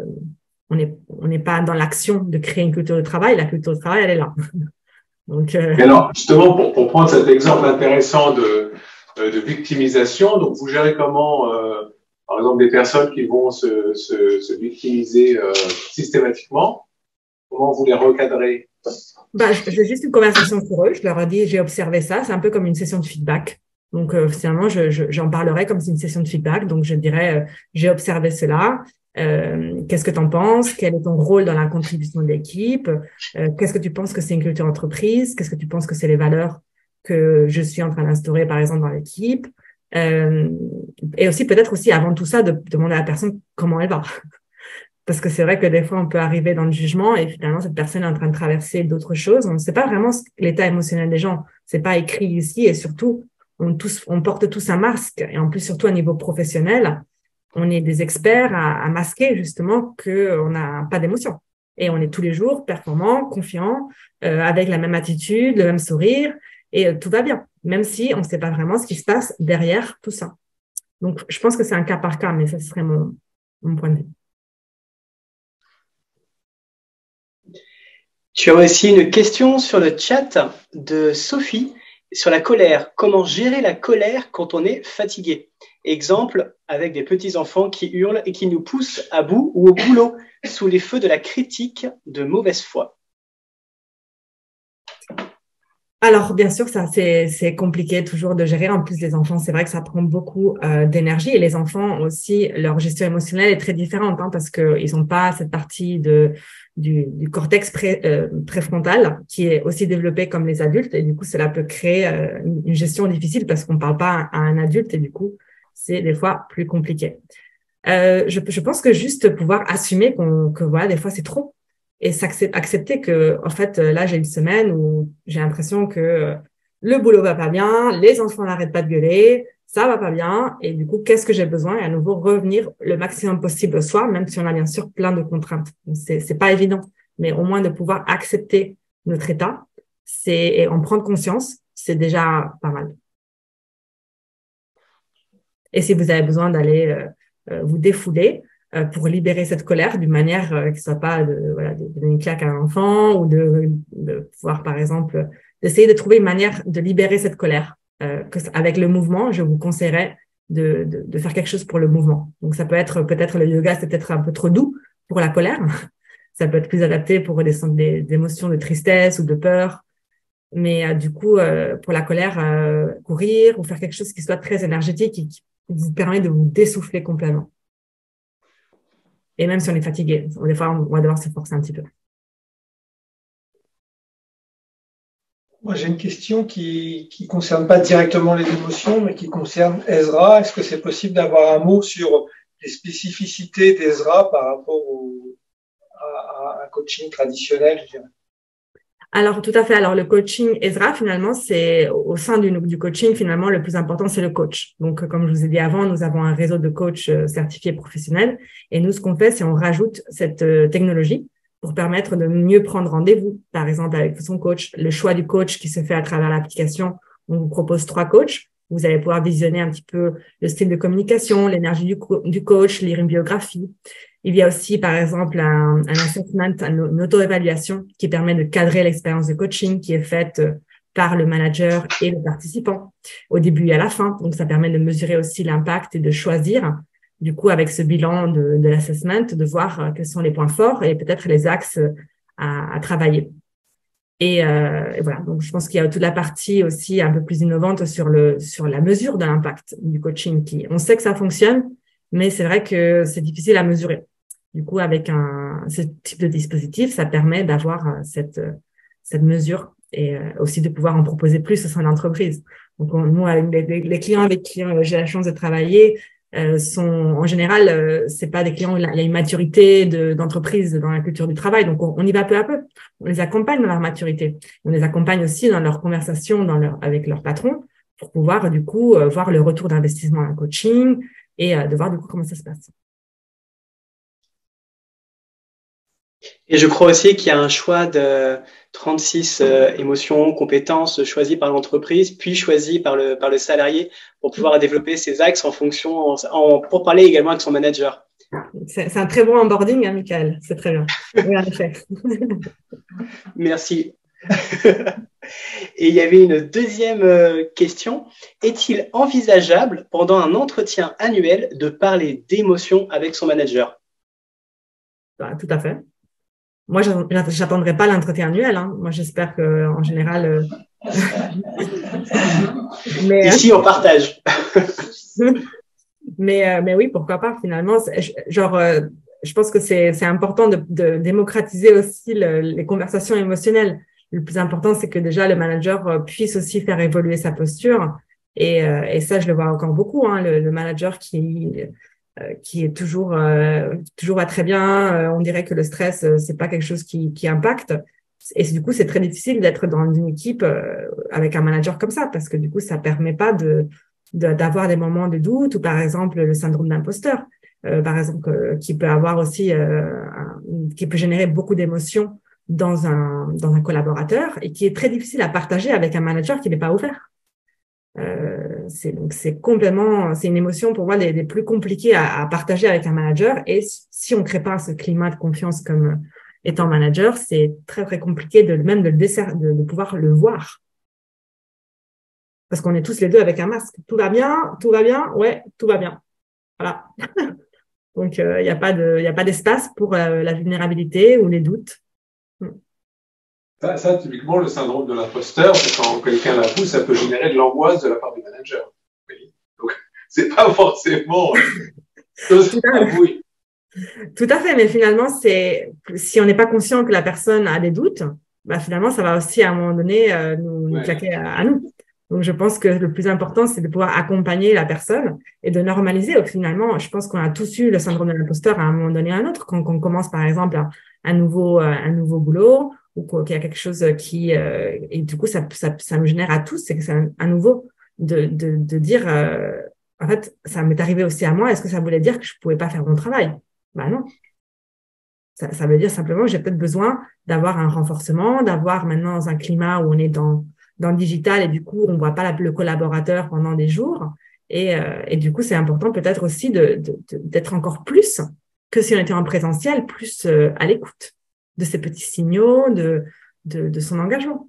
dans l'action de créer une culture de travail, la culture de travail, elle est là. Donc, Et alors, justement, pour prendre cet exemple intéressant de victimisation, donc vous gérez comment, par exemple, des personnes qui vont se victimiser systématiquement, comment vous les recadrez? Bah, j'ai juste une conversation sur eux. Je leur ai dit, j'ai observé ça. C'est un peu comme une session de feedback. Donc, finalement, j'en parlerai comme c'est une session de feedback. Donc, je dirais, j'ai observé cela. Qu'est-ce que tu en penses? Quel est ton rôle dans la contribution de l'équipe? Qu'est-ce que tu penses que c'est une culture entreprise? Qu'est-ce que tu penses que c'est les valeurs que je suis en train d'instaurer, par exemple, dans l'équipe? Et aussi, peut-être aussi, avant tout ça, de demander à la personne comment elle va. Parce que c'est vrai que des fois, on peut arriver dans le jugement et finalement, cette personne est en train de traverser d'autres choses. On ne sait pas vraiment l'état émotionnel des gens. C'est pas écrit ici et surtout, on porte tous un masque. Et en plus, surtout à niveau professionnel, on est des experts à masquer justement qu'on n'a pas d'émotion. Et on est tous les jours performants, confiants, avec la même attitude, le même sourire et tout va bien. Même si on ne sait pas vraiment ce qui se passe derrière tout ça. Donc, je pense que c'est un cas par cas, mais ça serait mon point de vue. Tu as aussi une question sur le chat de Sophie sur la colère. Comment gérer la colère quand on est fatigué? Exemple, avec des petits-enfants qui hurlent et qui nous poussent à bout ou au boulot, sous les feux de la critique de mauvaise foi. Alors, bien sûr, ça, c'est compliqué toujours de gérer. En plus, les enfants, c'est vrai que ça prend beaucoup d'énergie. Et les enfants aussi, leur gestion émotionnelle est très différente, hein, parce qu'ils n'ont pas cette partie du cortex préfrontal qui est aussi développé comme les adultes. Et du coup, cela peut créer une gestion difficile parce qu'on ne parle pas à un adulte et du coup, c'est des fois plus compliqué. Je pense que juste pouvoir assumer que voilà, des fois, c'est trop. Et accepter que, en fait, là, j'ai une semaine où j'ai l'impression que le boulot va pas bien, les enfants n'arrêtent pas de gueuler, ça va pas bien. Et du coup, qu'est-ce que j'ai besoin? Et à nouveau, revenir le maximum possible au soir, même si on a bien sûr plein de contraintes. C'est pas évident, mais au moins de pouvoir accepter notre état, et en prendre conscience, c'est déjà pas mal. Et si vous avez besoin d'aller vous défouler, pour libérer cette colère d'une manière qui ne soit pas de donner une claque à un enfant ou de pouvoir, par exemple, d'essayer de trouver une manière de libérer cette colère. Avec le mouvement, je vous conseillerais de faire quelque chose pour le mouvement. Donc, ça peut être peut-être le yoga, c'est peut-être un peu trop doux pour la colère. Ça peut être plus adapté pour redescendre des émotions de tristesse ou de peur. Mais du coup, pour la colère, courir ou faire quelque chose qui soit très énergétique et qui vous permet de vous dessouffler complètement. Et même si on est fatigué, des fois, on va devoir se forcer un petit peu. Moi, j'ai une question qui concerne pas directement les émotions, mais qui concerne Ezra. Est-ce que c'est possible d'avoir un mot sur les spécificités d'Ezra par rapport à un coaching traditionnel, je dirais? Alors, tout à fait. Alors, le coaching Ezra, finalement, c'est au sein du coaching, finalement, le plus important, c'est le coach. Donc, comme je vous ai dit avant, nous avons un réseau de coachs certifiés professionnels. Et nous, ce qu'on fait, c'est on rajoute cette technologie pour permettre de mieux prendre rendez-vous, par exemple, avec son coach. Le choix du coach qui se fait à travers l'application, on vous propose 3 coachs. Vous allez pouvoir visionner un petit peu le style de communication, l'énergie du coach, lire une biographie. Il y a aussi, par exemple, un assessment, une auto-évaluation qui permet de cadrer l'expérience de coaching qui est faite par le manager et le participant au début et à la fin. Donc, ça permet de mesurer aussi l'impact et de choisir, du coup, avec ce bilan de l'assessment, de voir quels sont les points forts et peut-être les axes à travailler. Et voilà, donc je pense qu'il y a toute la partie aussi un peu plus innovante sur la mesure de l'impact du coaching. On sait que ça fonctionne, mais c'est vrai que c'est difficile à mesurer. Du coup, avec ce type de dispositif, ça permet d'avoir cette mesure et aussi de pouvoir en proposer plus au sein de l'entreprise. Donc, nous, avec les clients avec qui j'ai la chance de travailler, sont en général, c'est pas des clients où il y a une maturité d'entreprise dans la culture du travail. Donc, on y va peu à peu. On les accompagne dans leur maturité. On les accompagne aussi dans leur conversation avec leur patron pour pouvoir, du coup, voir le retour d'investissement en coaching et de voir, du coup, comment ça se passe. Et je crois aussi qu'il y a un choix de 36 émotions, compétences choisies par l'entreprise, puis choisies par le salarié pour pouvoir développer ses axes en fonction, pour parler également avec son manager. C'est un très bon onboarding, hein, Michael. C'est très bien. Oui, en effet. Merci. Et il y avait une deuxième question. Est-il envisageable, pendant un entretien annuel, de parler d'émotions avec son manager? Tout à fait. Moi, j'attendrai pas l'entretien annuel. Hein. Moi, j'espère que, en général. Mais ici, on partage. mais oui, pourquoi pas. Finalement, je pense que c'est important de démocratiser aussi les conversations émotionnelles. Le plus important, c'est que déjà le manager puisse aussi faire évoluer sa posture. Et ça, je le vois encore beaucoup. Hein, le manager qui est toujours va très bien. On dirait que le stress, c'est pas quelque chose qui impacte. Et du coup, c'est très difficile d'être dans une équipe avec un manager comme ça, parce que du coup, ça permet pas d'avoir des moments de doute ou par exemple le syndrome d'imposteur, par exemple, qui peut avoir aussi, qui peut générer beaucoup d'émotions dans un collaborateur et qui est très difficile à partager avec un manager qui n'est pas ouvert. C'est une émotion pour moi des plus compliquées à partager avec un manager. Et si on crée pas ce climat de confiance comme étant manager, c'est très très compliqué de pouvoir le voir, parce qu'on est tous les deux avec un masque. Tout va bien, ouais, tout va bien. Voilà. Donc il y a pas d'espace pour la vulnérabilité ou les doutes. Ça, typiquement, le syndrome de l'imposteur, quand quelqu'un l'avoue, ça peut générer de l'angoisse de la part du manager. Donc, c'est pas forcément avoué. Tout à fait, mais finalement, si on n'est pas conscient que la personne a des doutes, bah finalement, ça va aussi à un moment donné nous claquer à nous. Donc, je pense que le plus important, c'est de pouvoir accompagner la personne et de normaliser. Finalement, je pense qu'on a tous eu le syndrome de l'imposteur à un moment donné à un autre. Quand on commence, par exemple, un nouveau boulot, ou qu'il y a quelque chose et du coup, ça nous génère à tous, c'est que c'est à nouveau de dire, en fait, ça m'est arrivé aussi à moi. Est-ce que ça voulait dire que je pouvais pas faire mon travail? Ben non. Ça veut dire simplement que j'ai peut-être besoin d'avoir un renforcement, d'avoir maintenant un climat où on est dans le digital et du coup, on voit pas le collaborateur pendant des jours. Et du coup, c'est important peut-être aussi d'être encore plus que si on était en présentiel, plus à l'écoute de ces petits signaux, de son engagement.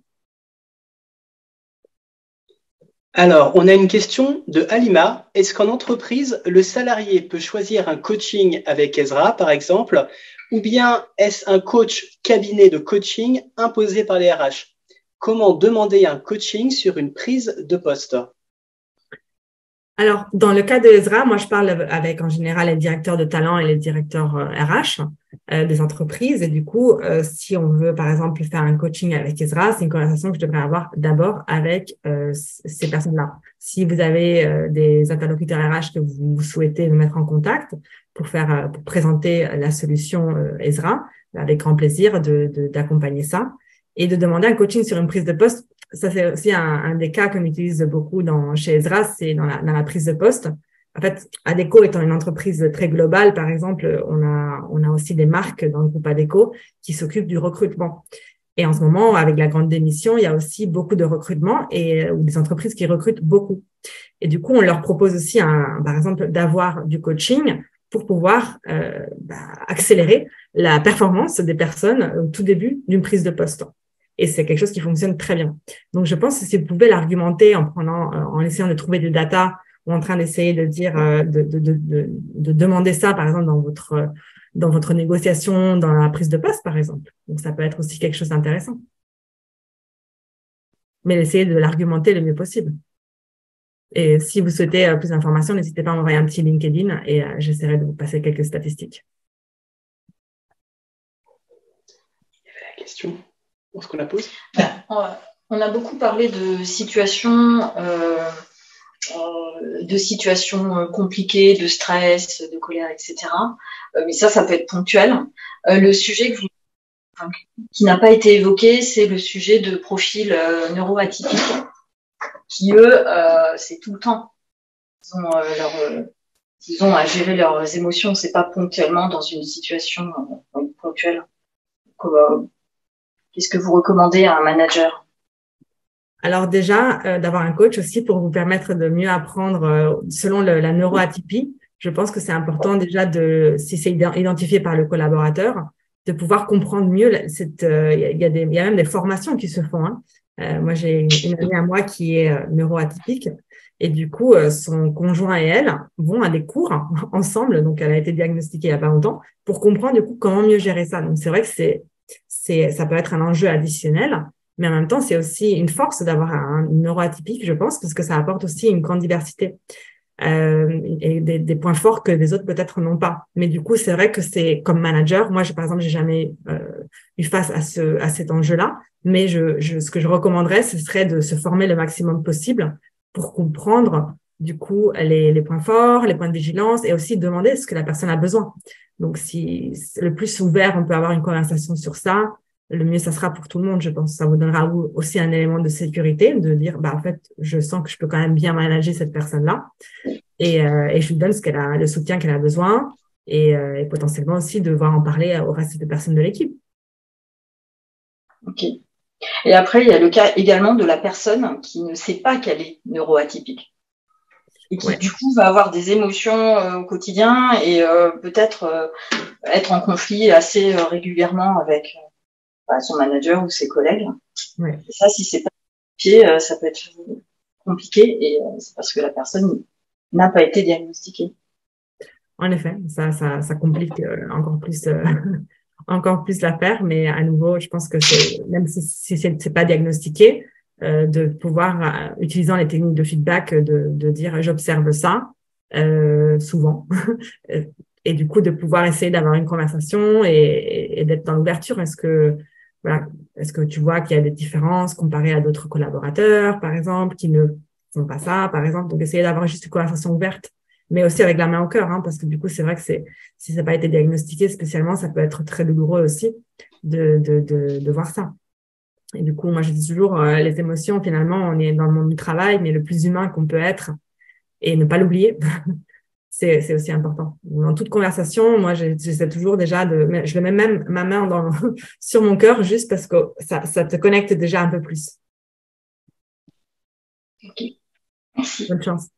Alors, on a une question de Halima. Est-ce qu'en entreprise, le salarié peut choisir un coaching avec Ezra, par exemple, ou bien est-ce un coach cabinet de coaching imposé par les RH? Comment demander un coaching sur une prise de poste? Alors, dans le cas de Ezra, moi, je parle avec en général les directeurs de talent et les directeurs RH des entreprises. Et du coup, si on veut, par exemple, faire un coaching avec Ezra, c'est une conversation que je devrais avoir d'abord avec ces personnes-là. Si vous avez des interlocuteurs RH que vous souhaitez me mettre en contact pour présenter la solution Ezra, avec grand plaisir d'accompagner ça et de demander un coaching sur une prise de poste. Ça, c'est aussi un des cas qu'on utilise beaucoup chez Ezra, c'est dans la prise de poste. En fait, Adecco étant une entreprise très globale, par exemple, on a aussi des marques dans le groupe Adecco qui s'occupent du recrutement. Et en ce moment, avec la grande démission, il y a aussi beaucoup de recrutement ou des entreprises qui recrutent beaucoup. Et du coup, on leur propose aussi, par exemple, d'avoir du coaching pour pouvoir accélérer la performance des personnes au tout début d'une prise de poste. Et c'est quelque chose qui fonctionne très bien. Donc, je pense que si vous pouvez l'argumenter en essayant de trouver des datas ou en train d'essayer de dire, de demander ça, par exemple, dans votre négociation, dans la prise de poste, par exemple. Donc, ça peut être aussi quelque chose d'intéressant. mais essayer de l'argumenter le mieux possible. Et si vous souhaitez plus d'informations, n'hésitez pas à m'envoyer un petit LinkedIn et j'essaierai de vous passer quelques statistiques. Il y avait la question. Est-ce qu'on la pose? On a beaucoup parlé de situations compliquées, de stress, de colère, etc. Mais ça peut être ponctuel. Le sujet qui n'a pas été évoqué, c'est le sujet de profils neuroatypiques, qui eux, c'est tout le temps. Ils ont à gérer leurs émotions, c'est pas ponctuellement dans une situation ponctuelle. Qu'est-ce que vous recommandez à un manager? Alors déjà, d'avoir un coach aussi pour vous permettre de mieux apprendre selon la neuroatypie. Je pense que c'est important déjà si c'est identifié par le collaborateur, de pouvoir comprendre mieux il y a même des formations qui se font. Moi, j'ai une amie à moi qui est neuroatypique et du coup, son conjoint et elle vont à des cours ensemble. Donc, elle a été diagnostiquée il y a pas longtemps pour comprendre du coup comment mieux gérer ça. Donc, c'est vrai que ça peut être un enjeu additionnel. Mais en même temps, c'est aussi une force d'avoir un neuroatypique, je pense, parce que ça apporte aussi une grande diversité et des points forts que les autres peut-être n'ont pas. Mais du coup, c'est vrai que c'est comme manager. Moi, par exemple, j'ai jamais eu face à cet enjeu-là. Mais ce que je recommanderais, ce serait de se former le maximum possible pour comprendre du coup les points forts, les points de vigilance et aussi demander ce que la personne a besoin. Donc, si le plus ouvert, on peut avoir une conversation sur ça, le mieux, ça sera pour tout le monde, je pense. Ça vous donnera aussi un élément de sécurité, de dire, en fait, je sens que je peux quand même bien manager cette personne-là. Et je lui donne le soutien qu'elle a besoin et potentiellement aussi devoir en parler au reste des personnes de l'équipe. Ok. Et après, il y a le cas également de la personne qui ne sait pas qu'elle est neuroatypique et qui, du coup, va avoir des émotions au quotidien et peut-être être en conflit assez régulièrement avec son manager ou ses collègues. Ouais. Et ça, si c'est pas pied, ça peut être compliqué et c'est parce que la personne n'a pas été diagnostiquée. En effet, ça complique encore plus l'affaire, mais à nouveau, je pense que même si c'est pas diagnostiqué, de pouvoir, utilisant les techniques de feedback, de dire j'observe ça souvent. Et du coup, de pouvoir essayer d'avoir une conversation et d'être dans l'ouverture. Est-ce que tu vois qu'il y a des différences comparées à d'autres collaborateurs, par exemple, qui ne font pas ça, par exemple. Donc, essayer d'avoir juste une conversation ouverte, mais aussi avec la main au cœur, parce que du coup, c'est vrai que si ça n'a pas été diagnostiqué spécialement, ça peut être très douloureux aussi de voir ça. Et du coup, moi, je dis toujours, les émotions, finalement, on est dans le monde du travail, mais le plus humain qu'on peut être et ne pas l'oublier. C'est aussi important. Dans toute conversation, moi, j'essaie toujours déjà je mets même ma main sur mon cœur juste parce que ça te connecte déjà un peu plus. Ok. Merci. Bonne chance.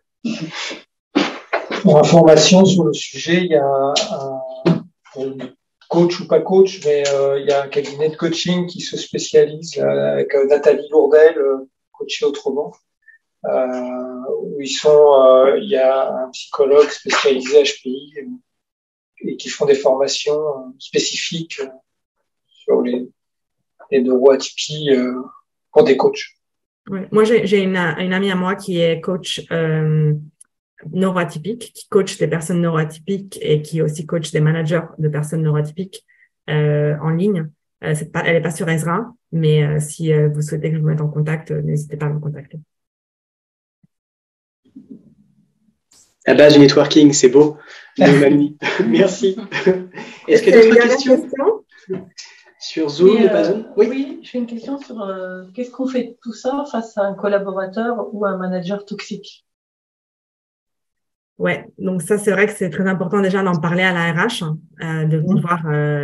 Pour information sur le sujet, il y a un coach ou pas coach, mais il y a un cabinet de coaching qui se spécialise avec Nathalie Lourdel, coachée autrement. Où il y a un psychologue spécialisé HPI et qui font des formations spécifiques sur les neuroatypies pour des coachs. Ouais. Moi, j'ai une amie à moi qui est coach neuroatypique, qui coach des personnes neuroatypiques et qui aussi coach des managers de personnes neuroatypiques en ligne. Elle est pas sur Ezra, mais si vous souhaitez que je vous mette en contact, n'hésitez pas à me contacter. La base du networking, c'est beau. Merci. Est-ce qu'il y a d'autres questions sur Zoom ou pas Zoom? Oui, j'ai une question sur qu'est-ce qu'on fait de tout ça face à un collaborateur ou un manager toxique? Ouais, donc ça, c'est vrai que c'est très important déjà d'en parler à la RH, de pouvoir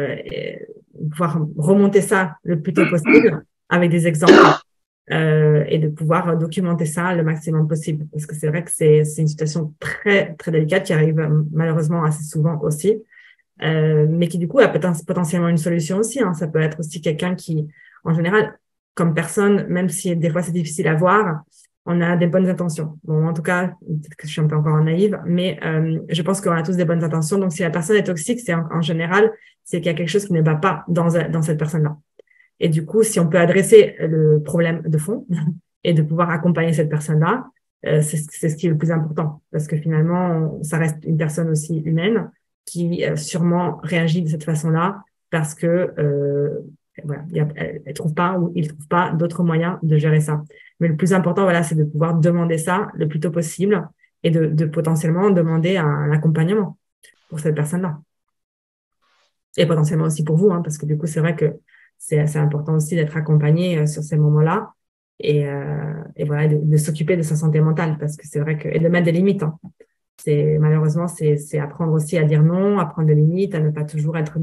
remonter ça le plus tôt possible avec des exemples. Et de pouvoir documenter ça le maximum possible. Parce que c'est vrai que c'est une situation très, très délicate qui arrive malheureusement assez souvent aussi, mais qui du coup a potentiellement une solution aussi. Ça peut être aussi quelqu'un qui, en général, comme personne, même si des fois c'est difficile à voir, on a des bonnes intentions. Bon, en tout cas, peut-être que je suis un peu encore naïve, mais je pense qu'on a tous des bonnes intentions. Donc, si la personne est toxique, c'est en général, c'est qu'il y a quelque chose qui ne va pas dans cette personne-là. Et du coup, si on peut adresser le problème de fond et de pouvoir accompagner cette personne-là, c'est ce qui est le plus important. Parce que finalement, ça reste une personne aussi humaine qui sûrement réagit de cette façon-là parce que voilà, elle trouve pas ou il trouve pas d'autres moyens de gérer ça. Mais le plus important, voilà, c'est de pouvoir demander ça le plus tôt possible et de potentiellement demander un accompagnement pour cette personne-là. Et potentiellement aussi pour vous, hein, parce que du coup, c'est vrai que c'est assez important aussi d'être accompagné sur ces moments-là et voilà, de s'occuper de sa santé mentale parce que c'est vrai que, et de mettre des limites, hein. Malheureusement, c'est apprendre aussi à dire non, à prendre des limites, à ne pas toujours être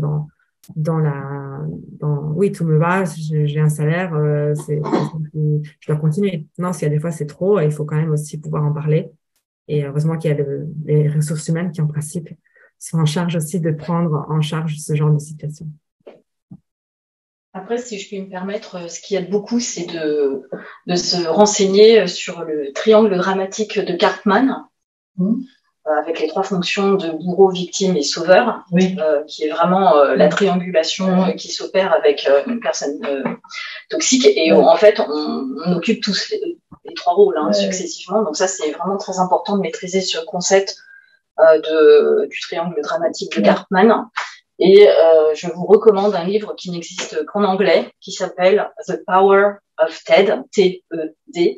oui, tout me va, j'ai un salaire, je dois continuer. Non, s'il y a des fois, c'est trop, il faut quand même aussi pouvoir en parler. Et heureusement qu'il y a les ressources humaines qui, en principe, sont en charge aussi de prendre en charge ce genre de situation. Après, si je puis me permettre, ce qui aide beaucoup, c'est de se renseigner sur le triangle dramatique de Cartman, avec les 3 fonctions de bourreau, victime et sauveur, qui est vraiment la triangulation qui s'opère avec une personne toxique. Et en fait, on occupe tous les 3 rôles successivement. Donc ça, c'est vraiment très important de maîtriser ce concept du triangle dramatique de Cartman. Et je vous recommande un livre qui n'existe qu'en anglais, qui s'appelle The Power of TED, T-E-D,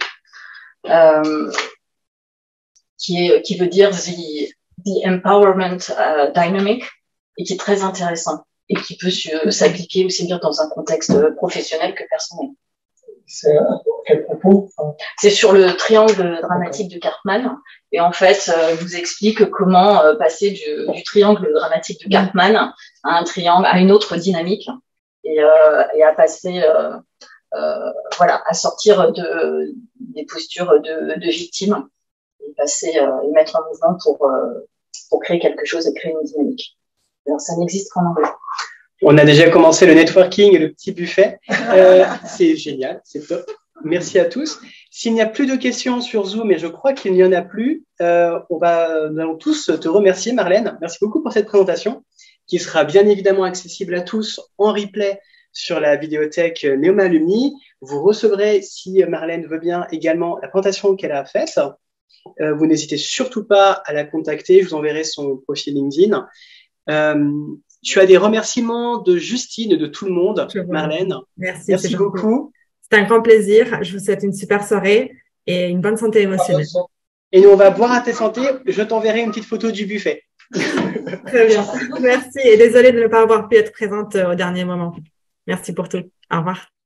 qui veut dire the Empowerment Dynamic, et qui est très intéressant, et qui peut s'appliquer aussi bien dans un contexte professionnel que personnel. C'est à quel propos? C'est sur le triangle dramatique de Cartman. Et en fait, je vous explique comment passer du triangle dramatique de Cartman à un triangle, à une autre dynamique, et à passer, voilà, à sortir des postures de victime, et passer, et mettre en mouvement pour créer quelque chose et créer une dynamique. Alors, ça n'existe qu'en anglais. On a déjà commencé le networking et le petit buffet. C'est génial, c'est top. Merci à tous. S'il n'y a plus de questions sur Zoom, et je crois qu'il n'y en a plus, nous allons tous te remercier, Marlène. Merci beaucoup pour cette présentation, qui sera bien évidemment accessible à tous en replay sur la vidéothèque Neoma Alumni. Vous recevrez, si Marlène veut bien, également la présentation qu'elle a faite. Vous n'hésitez surtout pas à la contacter. Je vous enverrai son profil LinkedIn. Tu as des remerciements de Justine, de tout le monde, Marlène. Merci beaucoup. C'est un grand plaisir. Je vous souhaite une super soirée et une bonne santé émotionnelle. Et nous, on va boire à tes santé. Je t'enverrai une petite photo du buffet. Très bien. Merci. Et désolée de ne pas avoir pu être présente au dernier moment. Merci pour tout. Au revoir.